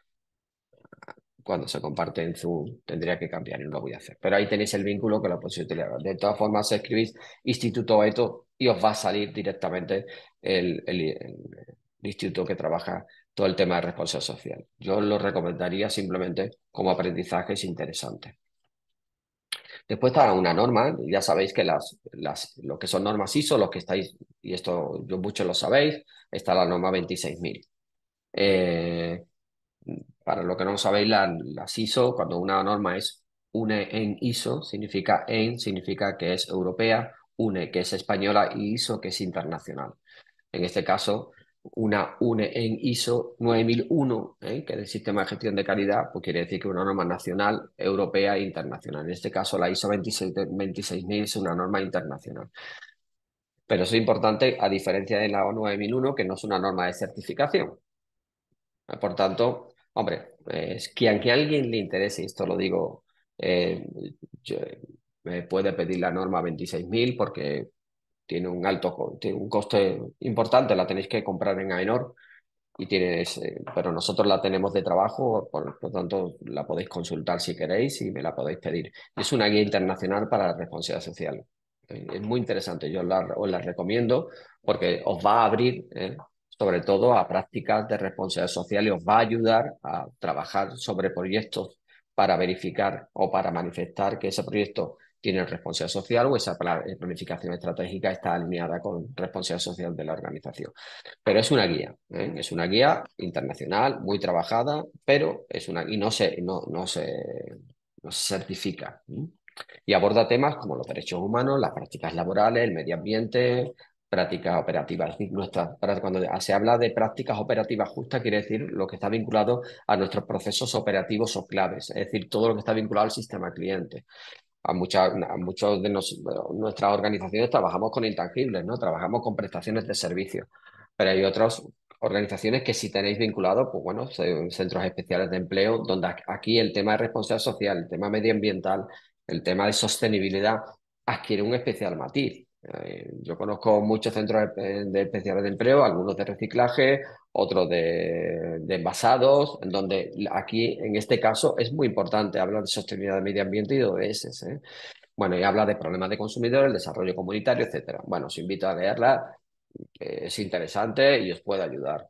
Speaker 1: cuando se comparte en Zoom tendría que cambiar y no lo voy a hacer. Pero ahí tenéis el vínculo que lo podéis utilizar. De todas formas, escribís Instituto Eto y os va a salir directamente el, el- el instituto que trabaja todo el tema de responsabilidad social. Yo lo recomendaría simplemente como aprendizaje, es interesante. Después está una norma, ya sabéis que las, las, lo que son normas ISO, los que estáis, y esto yo muchos lo sabéis, está la norma veintiséis mil. Eh, para lo que no sabéis, la- las ISO, cuando una norma es UNE en ISO, significa en, significa que es europea, UNE que es española y ISO que es internacional. En este caso, una UNE en ISO nueve mil uno, ¿eh? Que es el sistema de gestión de calidad, pues quiere decir que es una norma nacional, europea e internacional. En este caso, la ISO veintiséis veintiséis mil es una norma internacional. Pero eso es importante a diferencia de la nueve mil uno, que no es una norma de certificación. Por tanto, hombre, es que a que a alguien le interese, y esto lo digo, eh, yo- me puede pedir la norma veintiséis mil porque tiene un alto, co- tiene un coste importante, la tenéis que comprar en AENOR y tienes, eh, pero nosotros la tenemos de trabajo, por, por tanto la podéis consultar si queréis y me la podéis pedir. Es una guía internacional para la responsabilidad social. Eh, Es muy interesante, yo la- os la recomiendo porque os va a abrir, eh, sobre todo a prácticas de responsabilidad social y os va a ayudar a trabajar sobre proyectos para verificar o para manifestar que ese proyecto tiene responsabilidad social o esa pla- planificación estratégica está alineada con responsabilidad social de la organización. Pero es una guía, ¿eh? Es una guía internacional, muy trabajada, pero es una y no se, no, no se, no se certifica. ¿eh? Y aborda temas como los derechos humanos, las prácticas laborales, el medio ambiente, prácticas operativas. Es decir, nuestra, para- cuando se habla de prácticas operativas justas, quiere decir lo que está vinculado a nuestros procesos operativos o claves, es decir, todo lo que está vinculado al sistema cliente. A, muchas, a muchos de nos- nuestras organizaciones trabajamos con intangibles, ¿no? Trabajamos con prestaciones de servicios, pero hay otras organizaciones que sí tenéis vinculados, pues bueno, se- centros especiales de empleo, donde ac- aquí el tema de responsabilidad social, el tema medioambiental, el tema de sostenibilidad adquiere un especial matiz. Eh, yo conozco muchos centros de, de especiales de empleo, algunos de reciclaje, otros de, de envasados, en donde aquí, en este caso, es muy importante hablar de sostenibilidad del medio ambiente y de O D S, ¿eh? Bueno, y habla de problemas de consumidores, el desarrollo comunitario, etcétera. Bueno, os invito a leerla, que es interesante y os puede ayudar.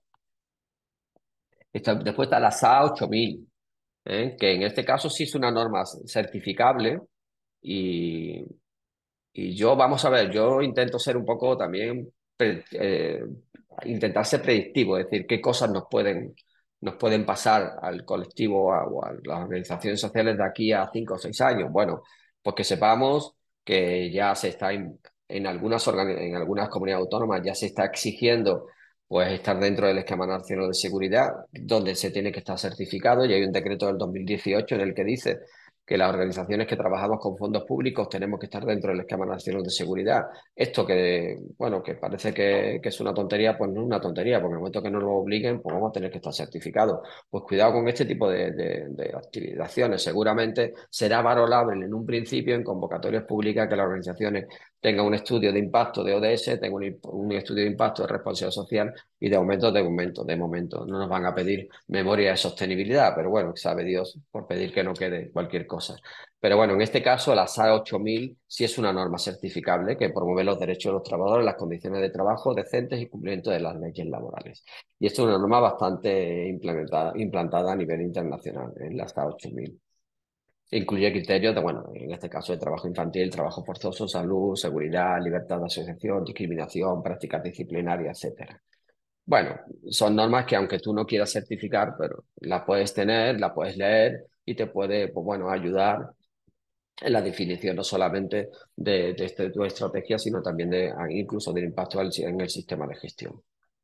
Speaker 1: Esta- después está la S A ocho mil, ¿eh? Que en este caso sí es una norma certificable y, y yo, vamos a ver, yo intento ser un poco también, pre- eh, intentar ser predictivo, es decir, qué cosas nos pueden, nos pueden pasar al colectivo a- o a las organizaciones sociales de aquí a cinco o seis años. Bueno, pues que sepamos que ya se está en, en algunas, organi- en algunas comunidades autónomas ya se está exigiendo pues estar dentro del esquema nacional de seguridad, donde se tiene que estar certificado, y hay un decreto del dos mil dieciocho en el que dice que las organizaciones que trabajamos con fondos públicos tenemos que estar dentro del esquema nacional de seguridad. Esto que, bueno, que parece que, que es una tontería, pues no es una tontería, porque en el momento que nos lo obliguen, pues vamos a tener que estar certificados. Pues cuidado con este tipo de, de, de activaciones. Seguramente será valorable en un principio en convocatorias públicas que las organizaciones tengan un estudio de impacto de O D S, tengan un, un estudio de impacto de responsabilidad social y de momento, de momento, de momento, no nos van a pedir memoria de sostenibilidad, pero bueno, sabe Dios por pedir que no quede cualquier cosa. Pero bueno, en este caso, la S A ocho mil sí es una norma certificable que promueve los derechos de los trabajadores, las condiciones de trabajo decentes y cumplimiento de las leyes laborales. Y esto es una norma bastante implementada, implantada a nivel internacional, en la S A ocho mil. Incluye criterios de, bueno, en este caso de trabajo infantil, trabajo forzoso, salud, seguridad, libertad de asociación, discriminación, prácticas disciplinarias, etcétera. Bueno, son normas que aunque tú no quieras certificar, pero las puedes tener, las puedes leer y te puede, pues bueno, ayudar en la definición no solamente de, de, este- de tu estrategia, sino también de, incluso del impacto al- en el sistema de gestión.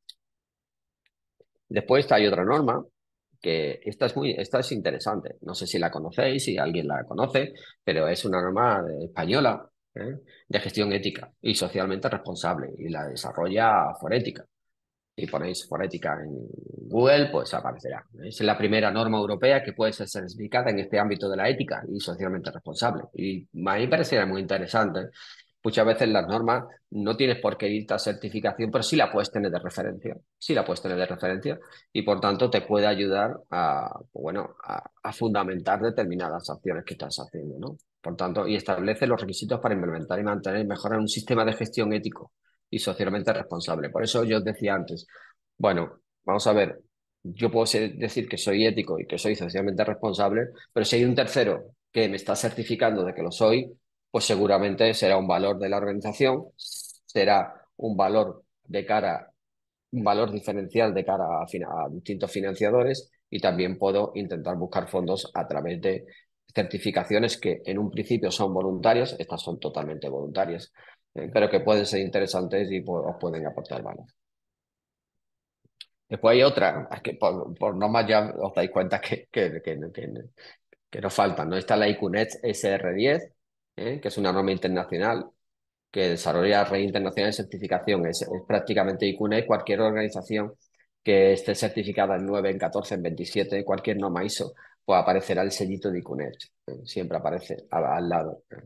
Speaker 1: Después hay otra norma que esta es muy, esta es interesante. No sé si la conocéis, si alguien la conoce, pero es una norma eh, española, ¿eh? De gestión ética y socialmente responsable y la desarrolla Forética. Si ponéis forética en Google, pues aparecerá. Es la primera norma europea que puede ser certificada en este ámbito de la ética y socialmente responsable. Y a mí me parece muy interesante. Muchas veces las normas no tienes por qué irte a certificación, pero sí la puedes tener de referencia. Sí la puedes tener de referencia y por tanto te puede ayudar a, bueno, a, a fundamentar determinadas acciones que estás haciendo, ¿no? Por tanto, y establece los requisitos para implementar y mantener y mejorar un sistema de gestión ético y socialmente responsable. Por eso yo os decía antes, bueno, vamos a ver, yo puedo ser- decir que soy ético y que soy socialmente responsable, pero si hay un tercero que me está certificando de que lo soy, pues seguramente será un valor de la organización, será un valor de cara, un valor diferencial de cara a, fina- a distintos financiadores y también puedo intentar buscar fondos a través de certificaciones que en un principio son voluntarias, estas son totalmente voluntarias, eh, pero que pueden ser interesantes y pu- os pueden aportar valor. Después hay otra, es que por, por normas ya os dais cuenta que, que, que, que, que nos faltan, ¿no? Está la ICUNET S R diez, ¿eh? Que es una norma internacional que desarrolla red internacional de certificación. Es, es prácticamente ICUNET, cualquier organización que esté certificada en nueve, en catorce, en veintisiete, cualquier norma ISO, pues aparecerá el sellito de ICUNET. ¿eh? Siempre aparece al, al lado. ¿eh?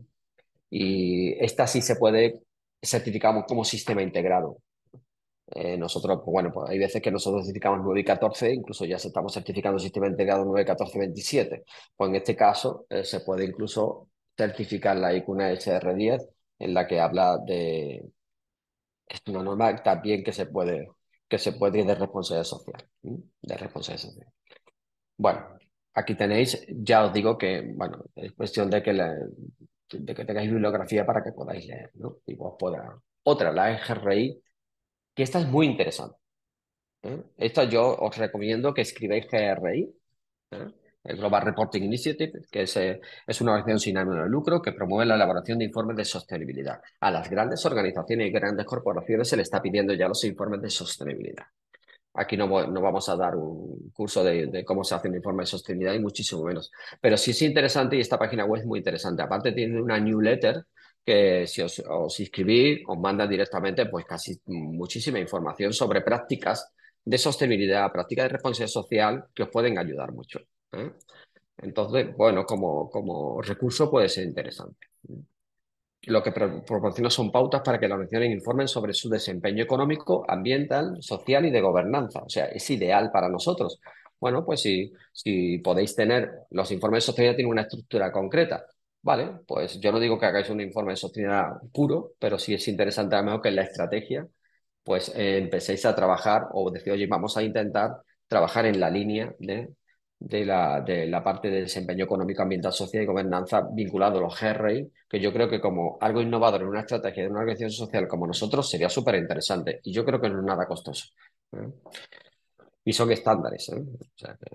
Speaker 1: Y esta sí se puede certificar como sistema integrado. Eh, nosotros, pues bueno, pues hay veces que nosotros certificamos nueve y catorce, incluso ya se estamos certificando el sistema integrado nueve, catorce, veintisiete. Pues en este caso eh, se puede incluso certificar la ICUNA S R diez, en la que habla de, es una norma también que se puede, que se puede ir de responsabilidad social, ¿sí? De responsabilidad social. Bueno, aquí tenéis, ya os digo que, bueno, es cuestión de que, la- de que tengáis bibliografía para que podáis leer, ¿no? Y vos podáis. Otra, la E G R I, que esta es muy interesante. ¿eh? Esto yo os recomiendo que escribáis G R I, ¿eh? El Global Reporting Initiative, que es, eh, es una organización sin ánimo de lucro que promueve la elaboración de informes de sostenibilidad. A las grandes organizaciones y grandes corporaciones se les está pidiendo ya los informes de sostenibilidad. Aquí no, vo- no vamos a dar un curso de, de cómo se hace un informe de sostenibilidad y muchísimo menos. Pero sí es interesante y esta página web es muy interesante. Aparte tiene una newsletter que si os, os inscribís os manda directamente pues casi muchísima información sobre prácticas de sostenibilidad, prácticas de responsabilidad social que os pueden ayudar mucho. ¿eh? Entonces, bueno, como, como recurso puede ser interesante. Lo que pro- proporciona son pautas para que las organizaciones informen sobre su desempeño económico, ambiental, social y de gobernanza. O sea, es ideal para nosotros. Bueno, pues si, si podéis tener, los informes de sostenibilidad tienen una estructura concreta. Vale, pues yo no digo que hagáis un informe de sostenibilidad puro, pero sí es interesante a lo mejor que en la estrategia pues eh, empecéis a trabajar o decir, oye, vamos a intentar trabajar en la línea de, de la, de la parte de desempeño económico, ambiental, social y gobernanza vinculado a los G R I, que yo creo que como algo innovador en una estrategia de una organización social como nosotros sería súper interesante y yo creo que no es nada costoso. ¿eh? Y son estándares, ¿eh? O sea, que-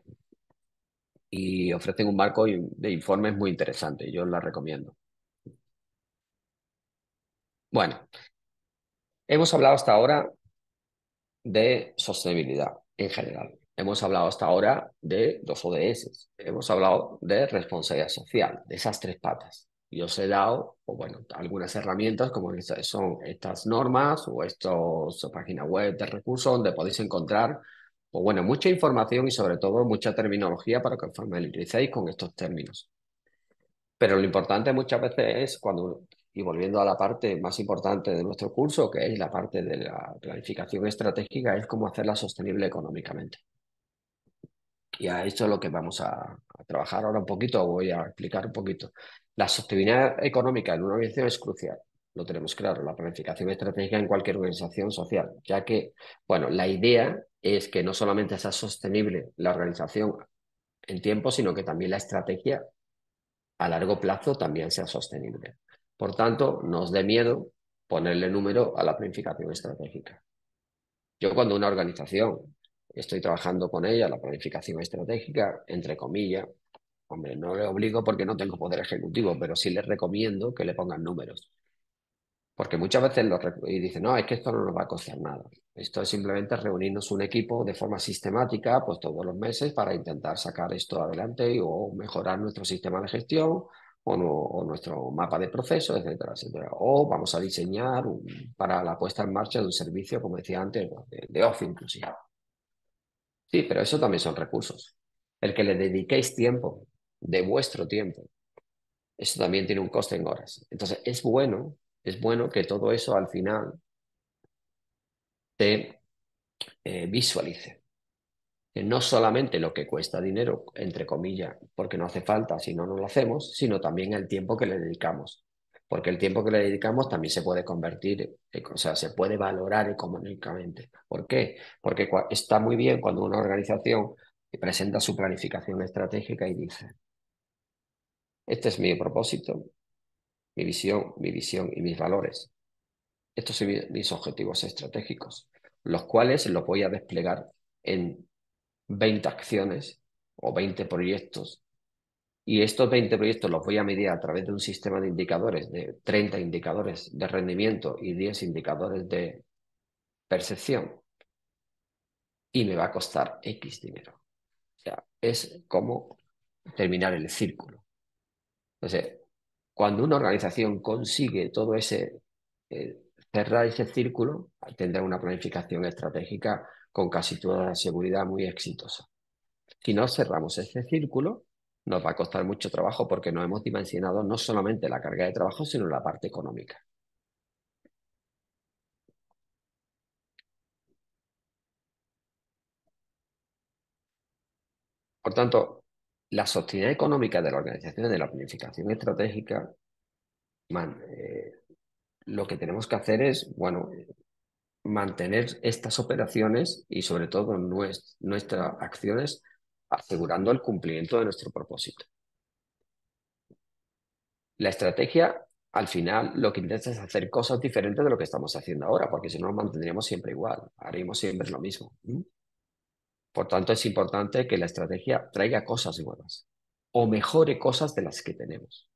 Speaker 1: y ofrecen un marco de informes muy interesante, yo la recomiendo. Bueno, hemos hablado hasta ahora de sostenibilidad en general. Hemos hablado hasta ahora de los O D S, hemos hablado de responsabilidad social, de esas tres patas. Y os he dado, o bueno, algunas herramientas como estas- son estas normas o estas páginas web de recursos donde podéis encontrar, pues bueno, mucha información y sobre todo mucha terminología para que os familiaricéis con estos términos. Pero lo importante muchas veces es cuando, y volviendo a la parte más importante de nuestro curso, que es la parte de la planificación estratégica, es cómo hacerla sostenible económicamente. Y a eso es lo que vamos a, a trabajar ahora un poquito, voy a explicar un poquito. La sostenibilidad económica en una organización es crucial, lo tenemos claro, la planificación estratégica en cualquier organización social, ya que, bueno, la idea es que no solamente sea sostenible la organización en tiempo, sino que también la estrategia a largo plazo también sea sostenible. Por tanto, no os dé miedo ponerle número a la planificación estratégica. Yo cuando una organización estoy trabajando con ella, la planificación estratégica, entre comillas, hombre, no le obligo porque no tengo poder ejecutivo, pero sí les recomiendo que le pongan números. Porque muchas veces los y dicen, no, es que esto no nos va a costar nada. Esto es simplemente reunirnos un equipo de forma sistemática, pues todos los meses para intentar sacar esto adelante o mejorar nuestro sistema de gestión o, no- o nuestro mapa de procesos, etcétera, etcétera. O vamos a diseñar un- para la puesta en marcha de un servicio, como decía antes, de, de ocio inclusive. Sí, pero eso también son recursos. El que le dediquéis tiempo, de vuestro tiempo, eso también tiene un coste en horas. Entonces, es bueno, es bueno que todo eso al final te eh, visualice. Que no solamente lo que cuesta dinero, entre comillas, porque no hace falta si no, no lo hacemos, sino también el tiempo que le dedicamos. Porque el tiempo que le dedicamos también se puede convertir, eh, o sea, se puede valorar económicamente. ¿Por qué? Porque cua- está muy bien cuando una organización presenta su planificación estratégica y dice, este es mi propósito, mi visión, mi visión y mis valores. Estos son mi- mis objetivos estratégicos, los cuales los voy a desplegar en veinte acciones o veinte proyectos. Y estos veinte proyectos los voy a medir a través de un sistema de indicadores, de treinta indicadores de rendimiento y diez indicadores de percepción. Y me va a costar X dinero. O sea, es como terminar el círculo. Entonces, cuando una organización consigue todo ese, eh, cerrar ese círculo, tendrá una planificación estratégica con casi toda la seguridad muy exitosa. Si no cerramos ese círculo, nos va a costar mucho trabajo porque no hemos dimensionado no solamente la carga de trabajo, sino la parte económica. Por tanto, la sostenibilidad económica de la organización de la planificación estratégica, man, eh, lo que tenemos que hacer es, bueno, mantener estas operaciones y sobre todo nues- nuestras acciones asegurando el cumplimiento de nuestro propósito. La estrategia, al final, lo que intenta es hacer cosas diferentes de lo que estamos haciendo ahora, porque si no nos mantendríamos siempre igual, haríamos siempre lo mismo. ¿Mm? Por tanto, es importante que la estrategia traiga cosas nuevas o mejore cosas de las que tenemos.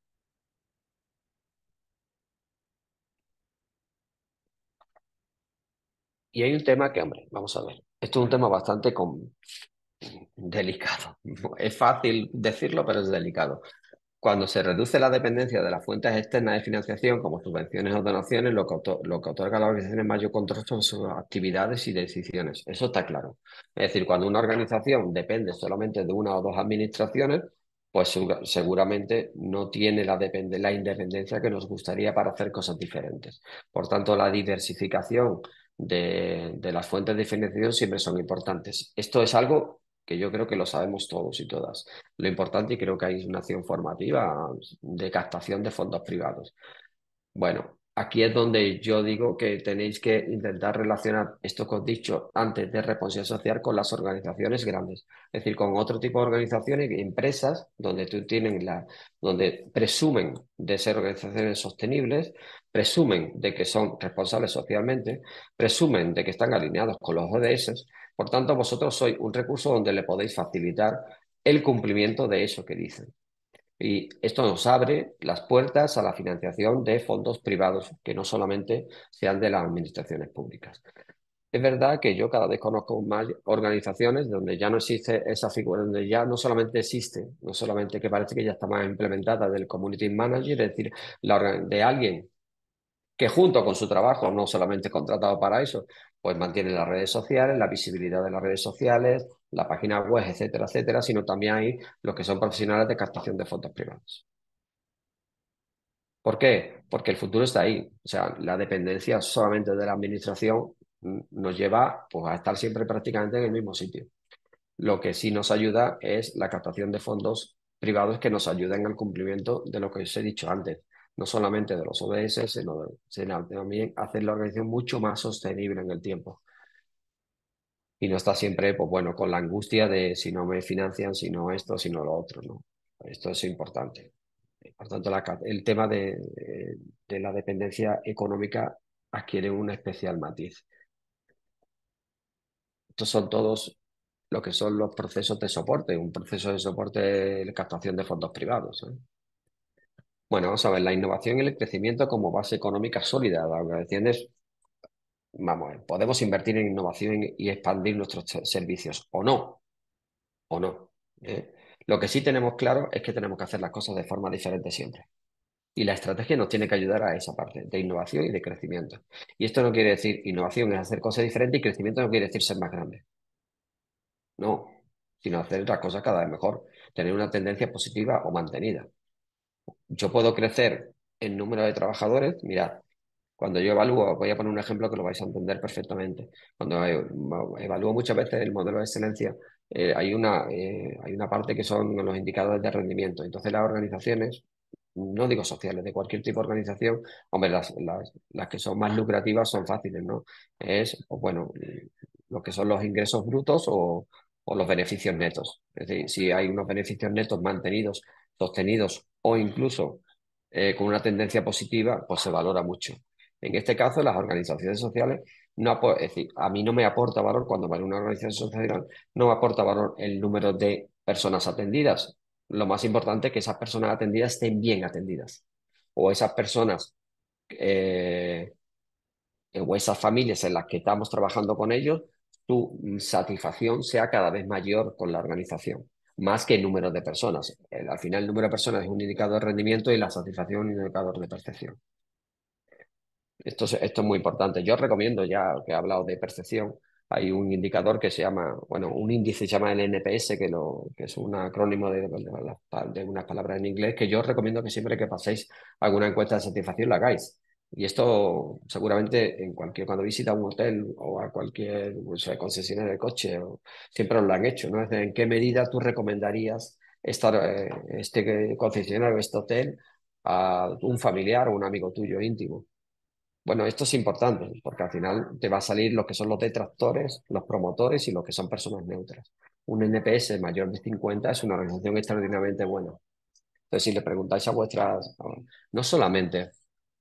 Speaker 1: Y hay un tema que, hombre, vamos a ver, esto es un tema bastante com- delicado. Es fácil decirlo, pero es delicado. Cuando se reduce la dependencia de las fuentes externas de financiación, como subvenciones o donaciones, lo que, otor- lo que otorga a las organizaciones mayor control sobre sus actividades y decisiones. Eso está claro. Es decir, cuando una organización depende solamente de una o dos administraciones, pues segura- seguramente no tiene la, depende- la independencia que nos gustaría para hacer cosas diferentes. Por tanto, la diversificación de, de las fuentes de financiación siempre son importantes. Esto es algo que yo creo que lo sabemos todos y todas. Lo importante, y creo que hay una acción formativa de captación de fondos privados. Bueno, aquí es donde yo digo que tenéis que intentar relacionar esto que os he dicho antes de responsabilidad social con las organizaciones grandes, es decir, con otro tipo de organizaciones, empresas, donde tú tienen la, donde presumen de ser organizaciones sostenibles, presumen de que son responsables socialmente, presumen de que están alineados con los O D S. Por tanto, vosotros sois un recurso donde le podéis facilitar el cumplimiento de eso que dicen. Y esto nos abre las puertas a la financiación de fondos privados, que no solamente sean de las administraciones públicas. Es verdad que yo cada vez conozco más organizaciones donde ya no existe esa figura, donde ya no solamente existe, no solamente que parece que ya está más implementada del community manager, es decir, la orga- de alguien que junto con su trabajo, no solamente contratado para eso, pues mantiene las redes sociales, la visibilidad de las redes sociales, la página web, etcétera, etcétera, sino también hay los que son profesionales de captación de fondos privados. ¿Por qué? Porque el futuro está ahí. O sea, la dependencia solamente de la administración mm, nos lleva pues, a estar siempre prácticamente en el mismo sitio. Lo que sí nos ayuda es la captación de fondos privados que nos ayuden al cumplimiento de lo que os he dicho antes, no solamente de los O D S, sino, sino también hacer la organización mucho más sostenible en el tiempo. Y no está siempre, pues bueno, con la angustia de si no me financian, si no esto, si no lo otro, ¿no? Esto es importante. Por tanto, la ca- el tema de, de- de la dependencia económica adquiere un especial matiz. Estos son todos lo que son los procesos de soporte, un proceso de soporte de captación de fondos privados, ¿eh? Bueno, vamos a ver, la innovación y el crecimiento como base económica sólida. Las organizaciones, vamos a ver, podemos invertir en innovación y expandir nuestros servicios o no, o no, ¿eh? Lo que sí tenemos claro es que tenemos que hacer las cosas de forma diferente siempre. Y la estrategia nos tiene que ayudar a esa parte de innovación y de crecimiento. Y esto no quiere decir innovación es hacer cosas diferentes y crecimiento no quiere decir ser más grande. No, sino hacer las cosas cada vez mejor, tener una tendencia positiva o mantenida. Yo puedo crecer en número de trabajadores. Mirad, cuando yo evalúo, voy a poner un ejemplo que lo vais a entender perfectamente. Cuando e- evalúo muchas veces el modelo de excelencia, eh, hay una, eh, hay una parte que son los indicadores de rendimiento. Entonces las organizaciones, no digo sociales, de cualquier tipo de organización, hombre, las, las, las que son más lucrativas son fáciles, ¿no? Es, pues bueno, lo que son los ingresos brutos o, o los beneficios netos. Es decir, si hay unos beneficios netos mantenidos, sostenidos o incluso eh, con una tendencia positiva, pues se valora mucho. En este caso, las organizaciones sociales, no apo- es decir, a mí no me aporta valor cuando va a una organización social, no me aporta valor el número de personas atendidas. Lo más importante es que esas personas atendidas estén bien atendidas. O esas personas eh, o esas familias en las que estamos trabajando con ellos, su satisfacción sea cada vez mayor con la organización, más que el número de personas. El- al final, el número de personas es un indicador de rendimiento y la satisfacción un indicador de percepción. Esto es, esto es muy importante. Yo recomiendo, ya que he hablado de percepción, hay un indicador que se llama, bueno, un índice se llama el N P S, que, lo, que es un acrónimo de, de, las- de unas palabras en inglés, que yo os recomiendo que siempre que paséis alguna encuesta de satisfacción la hagáis. Y esto seguramente en cualquier, cuando visita un hotel o a cualquier pues, concesionaria de coche, o- siempre os lo han hecho, ¿no? Es de, ¿en qué medida tú recomendarías estar, eh, este concesionario, este hotel, a un familiar o un amigo tuyo íntimo? Bueno, esto es importante porque al final te va a salir lo que son los detractores, los promotores y los que son personas neutras. Un N P S mayor de cincuenta es una organización extraordinariamente buena. Entonces, si le preguntáis a vuestras, no solamente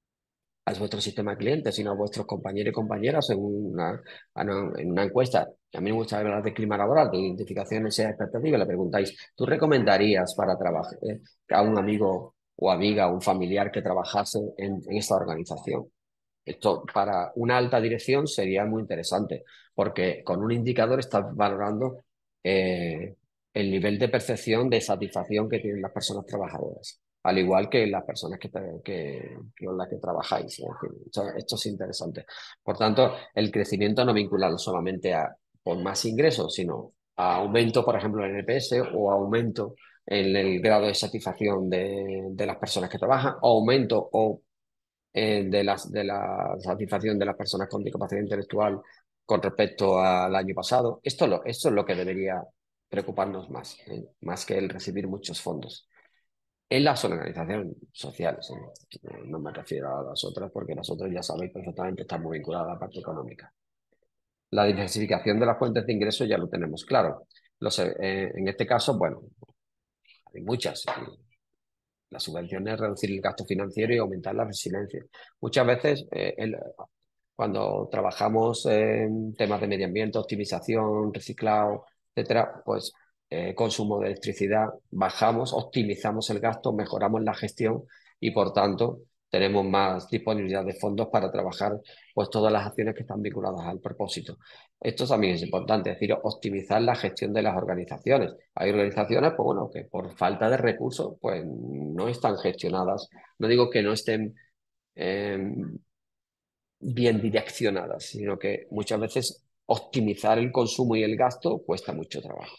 Speaker 1: a vuestro sistema de clientes, sino a vuestros compañeros y compañeras en una, en una encuesta, a mí me gusta hablar de clima laboral, de identificaciones y expectativas, le preguntáis, ¿tú recomendarías para trabajar eh, a un amigo o amiga o un familiar que trabajase en, en esta organización? Esto para una alta dirección sería muy interesante, porque con un indicador estás valorando eh, el nivel de percepción de satisfacción que tienen las personas trabajadoras, al igual que las personas que, te- que- con las que trabajáis. Es decir, esto, esto es interesante. Por tanto, el crecimiento no vinculado solamente a por más ingresos, sino a aumento, por ejemplo, en el N P S o aumento en el grado de satisfacción de, de las personas que trabajan, o aumento o eh, de, las, de la satisfacción de las personas con discapacidad intelectual con respecto al año pasado. Esto, lo, esto es lo que debería preocuparnos más, ¿eh? Más que el recibir muchos fondos. En las organizaciones sociales, ¿eh? No me refiero a las otras porque las otras ya sabéis perfectamente están muy vinculadas a la parte económica. La diversificación de las fuentes de ingresos ya lo tenemos claro. Los, eh, en este caso, bueno, hay muchas. La subvención es reducir el gasto financiero y aumentar la resiliencia. Muchas veces, eh, el- cuando trabajamos en temas de medio ambiente, optimización, reciclado, etcétera, pues eh, consumo de electricidad, bajamos, optimizamos el gasto, mejoramos la gestión y por tanto tenemos más disponibilidad de fondos para trabajar pues todas las acciones que están vinculadas al propósito. Esto también es importante, es decir, optimizar la gestión de las organizaciones. Hay organizaciones, pues bueno, que por falta de recursos, pues no están gestionadas. No digo que no estén eh, bien direccionadas, sino que muchas veces optimizar el consumo y el gasto cuesta mucho trabajo.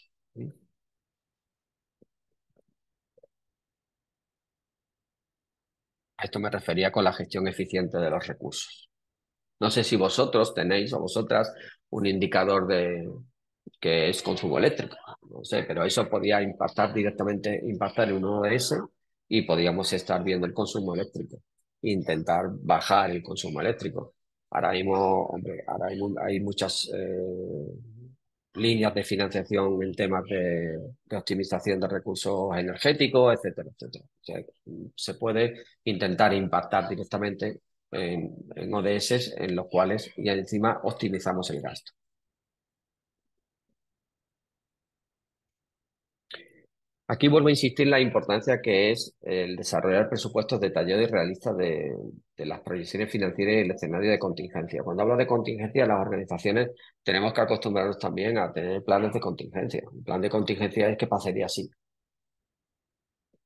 Speaker 1: A esto me refería con la gestión eficiente de los recursos. No sé si vosotros tenéis o vosotras un indicador de que es consumo eléctrico, no sé, pero eso podía impactar directamente, impactar en un O S y podíamos estar viendo el consumo eléctrico, e intentar bajar el consumo eléctrico. Ahora mismo, hombre, ahora hay, mu- hay muchas eh, líneas de financiación en temas de, de optimización de recursos energéticos, etcétera, etcétera. O sea, se puede intentar impactar directamente en, en O D S en los cuales y encima optimizamos el gasto. Aquí vuelvo a insistir en la importancia que es el desarrollar presupuestos detallados y realistas de, de las proyecciones financieras y el escenario de contingencia. Cuando hablo de contingencia, las organizaciones tenemos que acostumbrarnos también a tener planes de contingencia. Un plan de contingencia es que pasaría así.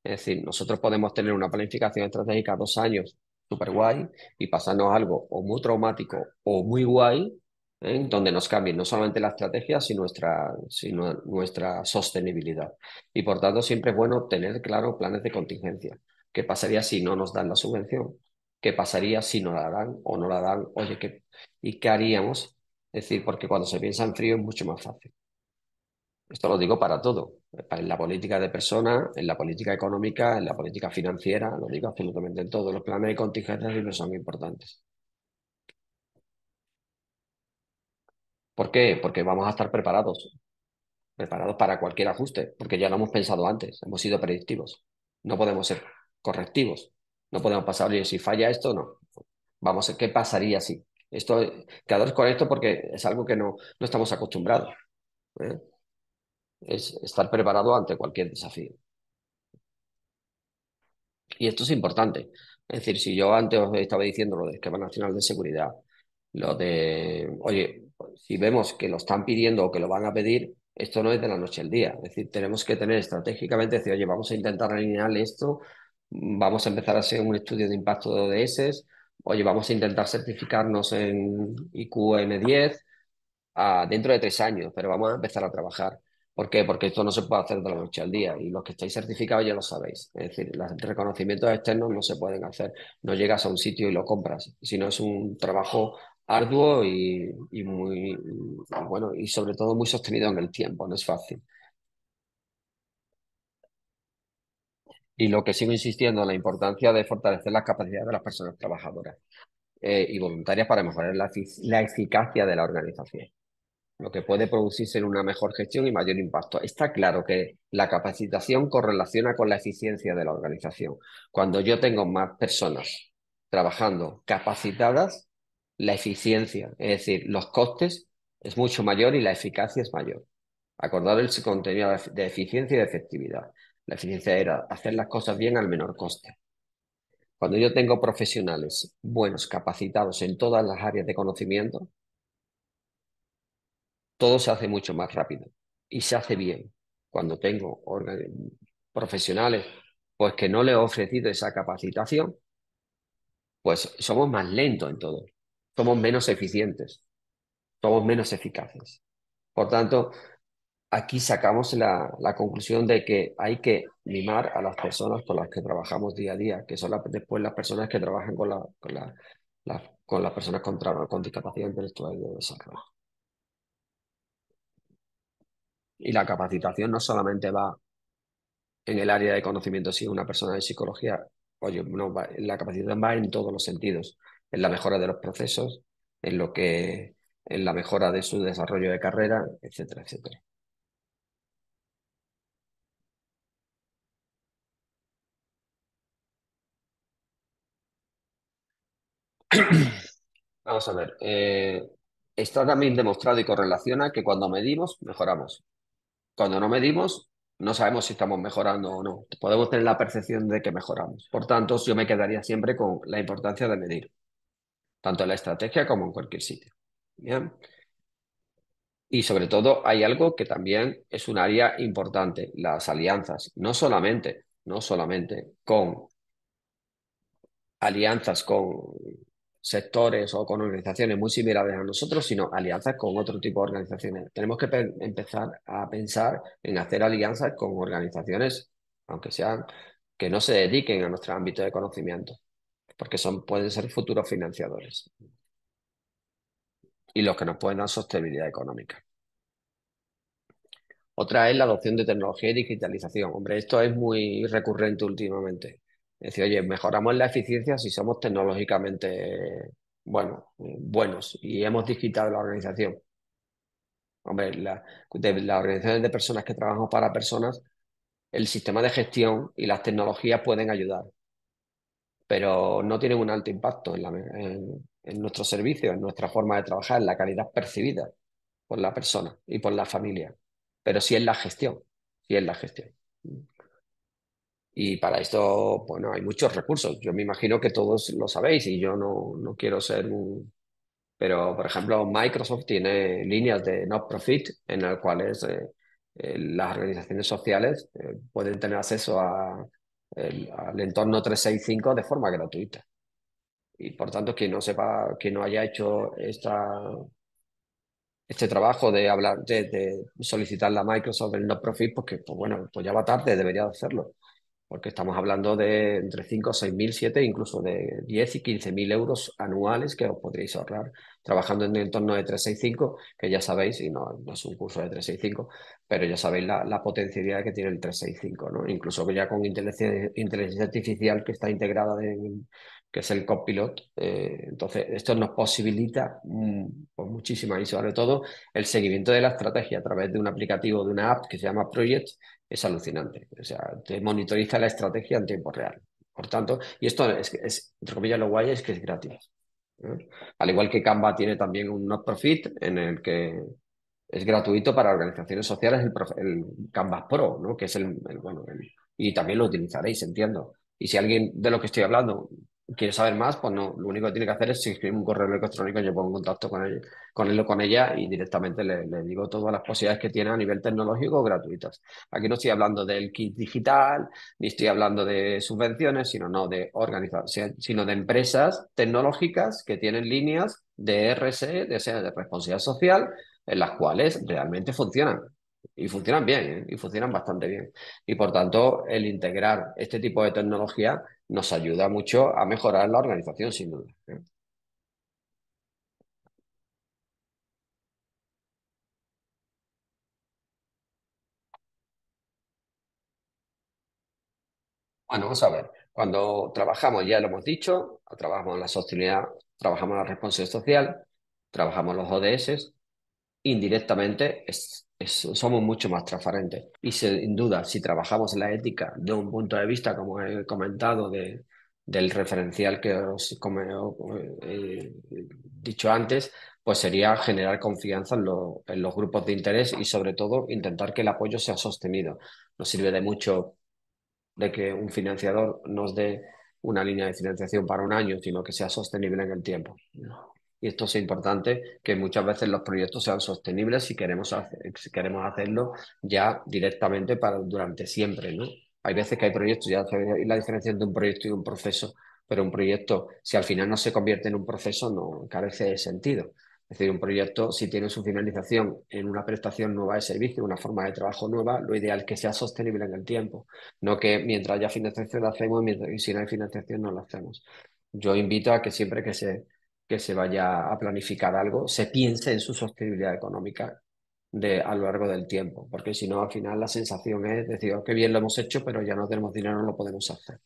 Speaker 1: Es decir, nosotros podemos tener una planificación estratégica dos años súper guay y pasarnos algo o muy traumático o muy guay, ¿eh? Donde nos cambien no solamente la estrategia, sino nuestra, sino nuestra sostenibilidad. Y por tanto, siempre es bueno tener claro planes de contingencia. ¿Qué pasaría si no nos dan la subvención? ¿Qué pasaría si no la dan o no la dan? Oye, ¿qué, ¿y qué haríamos? Es decir, porque cuando se piensa en frío es mucho más fácil. Esto lo digo para todo, en la política de personas, en la política económica, en la política financiera, lo digo absolutamente en todo. Los planes de contingencia siempre son importantes. ¿Por qué? Porque vamos a estar preparados, preparados para cualquier ajuste, porque ya lo hemos pensado antes, hemos sido predictivos. No podemos ser correctivos, no podemos pasar, oye, si falla esto, no. Vamos, ¿qué pasaría si? Esto, quedaros con esto porque es algo que no, no estamos acostumbrados, ¿eh? Es estar preparado ante cualquier desafío. Y esto es importante. Es decir, si yo antes os estaba diciendo lo del esquema nacional de seguridad, lo de, oye, si vemos que lo están pidiendo o que lo van a pedir, esto no es de la noche al día. Es decir, tenemos que tener estratégicamente, decir, oye, vamos a intentar alinear esto, vamos a empezar a hacer un estudio de impacto de O D S, oye, vamos a intentar certificarnos en I Q M diez a dentro de tres años, pero vamos a empezar a trabajar. ¿Por qué? Porque esto no se puede hacer de la noche al día y los que estáis certificados ya lo sabéis. Es decir, los reconocimientos externos no se pueden hacer. No llegas a un sitio y lo compras, sino es un trabajo arduo y, y muy, y bueno, y sobre todo muy sostenido en el tiempo, no es fácil. Y lo que sigo insistiendo en la importancia de fortalecer las capacidades de las personas trabajadoras eh, y voluntarias para mejorar la, efic- la eficacia de la organización, lo que puede producirse en una mejor gestión y mayor impacto. Está claro que la capacitación correlaciona con la eficiencia de la organización. Cuando yo tengo más personas trabajando capacitadas, la eficiencia, es decir, los costes es mucho mayor y la eficacia es mayor. Acordar el contenido de eficiencia y de efectividad. La eficiencia era hacer las cosas bien al menor coste. Cuando yo tengo profesionales buenos, capacitados en todas las áreas de conocimiento, todo se hace mucho más rápido y se hace bien. Cuando tengo orga- profesionales, pues que no les he ofrecido esa capacitación, pues somos más lentos en todo, somos menos eficientes, somos menos eficaces. Por tanto, aquí sacamos la, la conclusión de que hay que mimar a las personas con las que trabajamos día a día, que son las- después las personas que trabajan con, la, con, la- la- con las personas con, tra- con discapacidad intelectual y de desarrollo. Y la capacitación no solamente va en el área de conocimiento, si una persona de psicología, oye, no, va- la capacitación va en todos los sentidos, en la mejora de los procesos, en lo que, en la mejora de su desarrollo de carrera, etcétera, etcétera. Vamos a ver, eh, está también demostrado y correlaciona que cuando medimos, mejoramos. Cuando no medimos, no sabemos si estamos mejorando o no. Podemos tener la percepción de que mejoramos. Por tanto, yo me quedaría siempre con la importancia de medir, tanto en la estrategia como en cualquier sitio. Bien. Y sobre todo hay algo que también es un área importante, las alianzas. No solamente, no solamente con alianzas con sectores o con organizaciones muy similares a nosotros, sino alianzas con otro tipo de organizaciones. Tenemos que pe- empezar a pensar en hacer alianzas con organizaciones, aunque sean que no se dediquen a nuestro ámbito de conocimiento, porque son, pueden ser futuros financiadores y los que nos pueden dar sostenibilidad económica. Otra es la adopción de tecnología y digitalización. Hombre, esto es muy recurrente últimamente. Es decir, oye, mejoramos la eficiencia si somos tecnológicamente, bueno, eh, buenos y hemos digitado la organización. Hombre, la, de las organizaciones de personas que trabajamos para personas, el sistema de gestión y las tecnologías pueden ayudar, pero no tienen un alto impacto en, la- en, en nuestros servicios, en nuestra forma de trabajar, en la calidad percibida por la persona y por la familia. Pero sí en la gestión, sí en la gestión. Y para esto, bueno, hay muchos recursos. Yo me imagino que todos lo sabéis y yo no, no quiero ser un... Pero, por ejemplo, Microsoft tiene líneas de not-profit en las cuales eh, eh, las organizaciones sociales eh, pueden tener acceso a, el- al entorno trescientos sesenta y cinco de forma gratuita. Y por tanto, quien no sepa, quien no haya hecho esta, este trabajo de hablar, de, de solicitar a Microsoft el no profit, pues que pues bueno, pues ya va tarde, debería de hacerlo. Porque estamos hablando de entre cinco, seis mil, siete, incluso de diez y quince mil euros anuales que os podréis ahorrar trabajando en el entorno de trescientos sesenta y cinco, que ya sabéis, y no, no es un curso de trescientos sesenta y cinco, pero ya sabéis la, la potencialidad que tiene el trescientos sesenta y cinco, ¿no? Incluso que ya con inteligencia, inteligencia artificial que está integrada en, que es el Copilot. Eh, entonces, esto nos posibilita mm, pues muchísimo y sobre todo el seguimiento de la estrategia a través de un aplicativo, de una app que se llama Project, es alucinante. O sea, te monitoriza la estrategia en tiempo real. Por tanto, y esto es, es entre comillas, lo guay es que es gratis. ¿Eh? Al igual que Canva tiene también un not profit en el que es gratuito para organizaciones sociales el, prof- el Canvas Pro, ¿no? Que es el, el- bueno, el- y también lo utilizaréis, entiendo. Y si alguien de lo que estoy hablando quiere saber más, pues no, lo único que tiene que hacer es escribir un correo electrónico, yo pongo en contacto con él, con él o con ella y directamente le, le digo todas las posibilidades que tiene a nivel tecnológico gratuitas. Aquí no estoy hablando del kit digital, ni estoy hablando de subvenciones, sino no de organizaciones, sino de empresas tecnológicas que tienen líneas de R S, de, sea, de responsabilidad social en las cuales realmente funcionan. Y funcionan bien, ¿eh? Y funcionan bastante bien. Y por tanto, el integrar este tipo de tecnología nos ayuda mucho a mejorar la organización, sin duda, ¿eh? Bueno, vamos a ver. Cuando trabajamos, ya lo hemos dicho, trabajamos la sostenibilidad, trabajamos la responsabilidad social, trabajamos los O D S, indirectamente es- es- somos mucho más transparentes. Y sin duda, si trabajamos la ética de un punto de vista, como he comentado, de, del referencial que os come- he dicho antes, pues sería generar confianza en, lo- en los grupos de interés y sobre todo intentar que el apoyo sea sostenido. No sirve de mucho de que un financiador nos dé una línea de financiación para un año, sino que sea sostenible en el tiempo. Y esto es importante, que muchas veces los proyectos sean sostenibles si queremos, hacer, si queremos hacerlo ya directamente para durante siempre, ¿no? Hay veces que hay proyectos, ya sabéis la diferencia entre un proyecto y un proceso, pero un proyecto, si al final no se convierte en un proceso, no carece de sentido. Es decir, un proyecto, si tiene su finalización en una prestación nueva de servicio, una forma de trabajo nueva, lo ideal es que sea sostenible en el tiempo, no que mientras haya financiación lo hacemos mientras, y si no hay financiación no lo hacemos. Yo invito a que siempre que se, que se vaya a planificar algo, se piense en su sostenibilidad económica de, a lo largo del tiempo, porque si no, al final la sensación es decir, oh, qué bien lo hemos hecho, pero ya no tenemos dinero, no lo podemos hacer.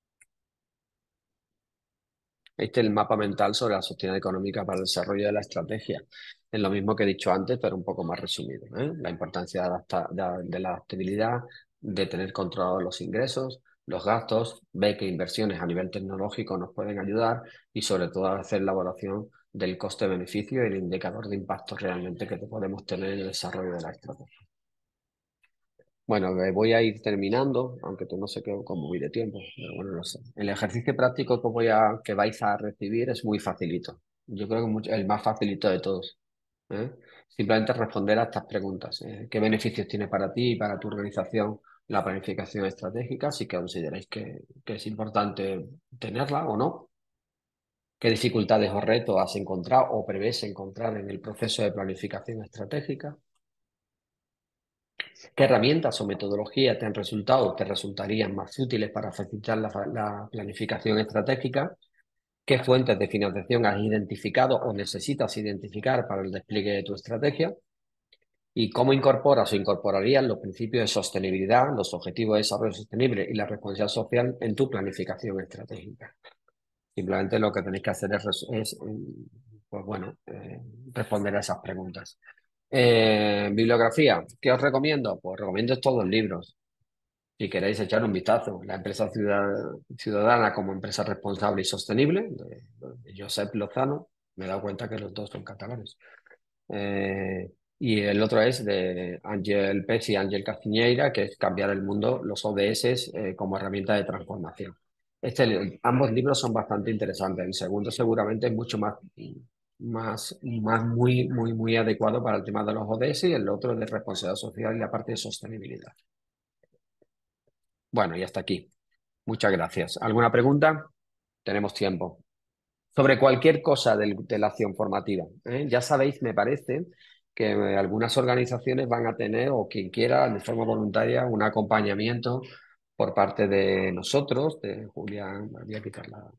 Speaker 1: Este es el mapa mental sobre la sostenibilidad económica para el desarrollo de la estrategia. Es lo mismo que he dicho antes, pero un poco más resumido, ¿eh? La importancia de, adapta- de, de la adaptabilidad, de tener controlados los ingresos, los gastos, ver qué inversiones a nivel tecnológico nos pueden ayudar y sobre todo hacer la evaluación del coste-beneficio y el indicador de impacto realmente que podemos tener en el desarrollo de la estrategia. Bueno, me voy a ir terminando, aunque tú no sé qué, cómo voy de tiempo, pero bueno, no sé. El ejercicio práctico que voy a, que vais a recibir es muy facilito. Yo creo que mucho- el más facilito de todos, ¿eh? Simplemente responder a estas preguntas. ¿Eh? ¿Qué beneficios tiene para ti y para tu organización la planificación estratégica? Si consideráis que, que es importante tenerla o no. ¿Qué dificultades o retos has encontrado o prevés encontrar en el proceso de planificación estratégica? ¿Qué herramientas o metodologías te han resultado, te resultarían más útiles para facilitar la, fa- la planificación estratégica? ¿Qué fuentes de financiación has identificado o necesitas identificar para el despliegue de tu estrategia? ¿Y cómo incorporas o incorporarías los principios de sostenibilidad, los objetivos de desarrollo sostenible y la responsabilidad social en tu planificación estratégica? Simplemente lo que tenéis que hacer es, res- es, mm, pues bueno, eh, responder a esas preguntas. Eh, bibliografía, ¿qué os recomiendo? Pues recomiendo estos dos libros. Si queréis echar un vistazo, La empresa ciudad- ciudadana como empresa responsable y sostenible, de, de Josep Lozano, me he dado cuenta que los dos son catalanes. Eh, y el otro es de Ángel Pez y Ángel Castiñeira, que es Cambiar el mundo, los O D S eh, como herramienta de transformación. Este, ambos libros son bastante interesantes. El segundo seguramente es mucho más, más, más muy, muy, muy adecuado para el tema de los O D S y el otro de responsabilidad social y la parte de sostenibilidad. Bueno, y hasta aquí. Muchas gracias. ¿Alguna pregunta? Tenemos tiempo. Sobre cualquier cosa del- de la acción formativa, ¿eh? Ya sabéis, me parece, que eh, algunas organizaciones van a tener, o quien quiera, de forma voluntaria, un acompañamiento por parte de nosotros, de Julián. Voy a quitar la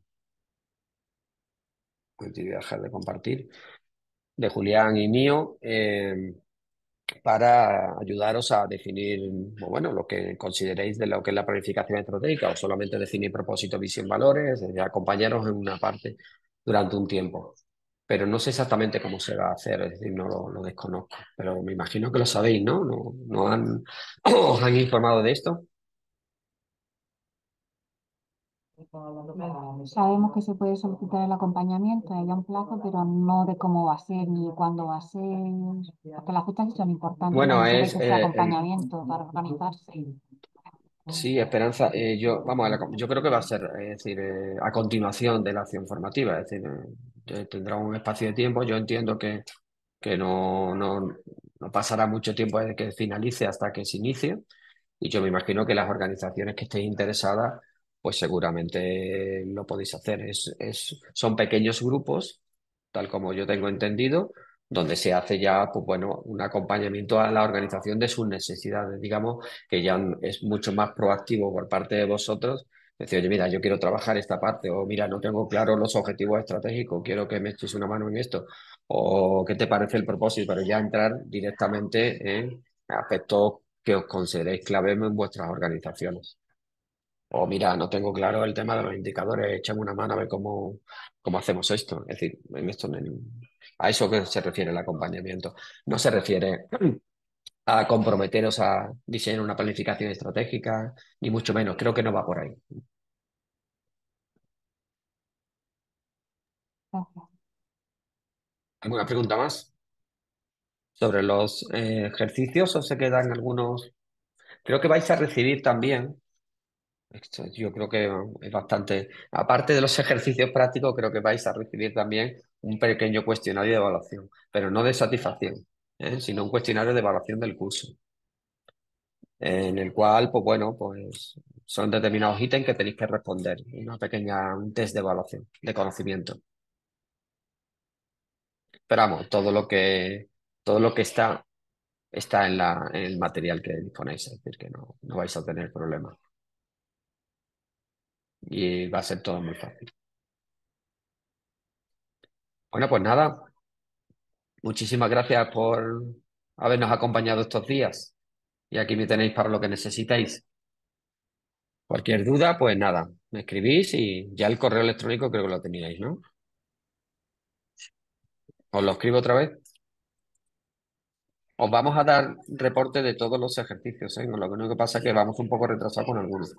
Speaker 1: voy a dejar de compartir, de Julián y mío. Eh, para ayudaros a definir, bueno, lo que consideréis de lo que es la planificación estratégica, o solamente definir propósito, visión, valores, de acompañaros en una parte durante un tiempo. Pero no sé exactamente cómo se va a hacer, es decir, no lo, lo desconozco, pero me imagino que lo sabéis, ¿no? ¿No, no han, os han informado de esto?
Speaker 3: Sabemos que se puede solicitar el acompañamiento, hay un plazo, pero no de cómo va a ser ni cuándo va a ser, porque las fechas sí son importantes
Speaker 1: Bueno,
Speaker 3: cuando se
Speaker 1: es,
Speaker 3: mete ese
Speaker 1: eh, el,
Speaker 3: acompañamiento para organizarse.
Speaker 1: Sí, Esperanza, eh, yo, vamos, a la- yo creo que va a ser, es decir, eh, a continuación de la acción formativa, es decir, eh, tendrá un espacio de tiempo. Yo entiendo que, que no, no, no pasará mucho tiempo desde que finalice hasta que se inicie, y yo me imagino que las organizaciones que estéis interesadas, pues seguramente lo podéis hacer. Es, es, son pequeños grupos, tal como yo tengo entendido, donde se hace ya, pues bueno, un acompañamiento a la organización de sus necesidades, digamos, que ya es mucho más proactivo por parte de vosotros. Decir, oye, mira, yo quiero trabajar esta parte, o mira, no tengo claro los objetivos estratégicos, quiero que me eches una mano en esto, o qué te parece el propósito, pero ya entrar directamente en aspectos que os consideréis clave en vuestras organizaciones. O mira, no tengo claro el tema de los indicadores, échame una mano a ver cómo, cómo hacemos esto. Es decir, en esto, a eso que se refiere el acompañamiento. No se refiere a comprometeros a diseñar una planificación estratégica, ni mucho menos. Creo que no va por ahí.
Speaker 3: Gracias.
Speaker 1: ¿Alguna pregunta más? Sobre los eh, ejercicios, o se quedan algunos. Creo que vais a recibir también. Esto yo creo que es bastante, aparte de los ejercicios prácticos, creo que vais a recibir también un pequeño cuestionario de evaluación, pero no de satisfacción, ¿eh? Sino un cuestionario de evaluación del curso, en el cual, pues bueno, pues son determinados ítems que tenéis que responder, una pequeña, un test de evaluación, de conocimiento. Pero vamos, todo lo que, todo lo que está, está en la, en el material que disponéis, es decir, que no, no vais a tener problemas y va a ser todo muy fácil. Bueno, pues nada. Muchísimas gracias por habernos acompañado estos días. Y aquí me tenéis para lo que necesitéis. Cualquier duda, pues nada, me escribís, y ya el correo electrónico creo que lo teníais, ¿no? Os lo escribo otra vez. Os vamos a dar reporte de todos los ejercicios, ¿eh? Lo único que pasa es que vamos un poco retrasados con algunos.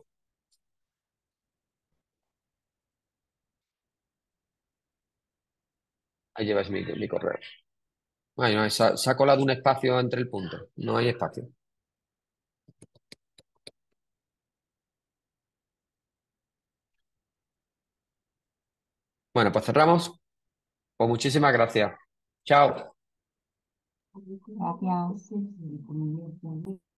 Speaker 1: Ahí lleváis mi, mi correo. Ay, no, se ha, se ha colado un espacio entre el punto. No hay espacio. Bueno, pues cerramos. Pues muchísimas gracias. Chao.
Speaker 3: Gracias.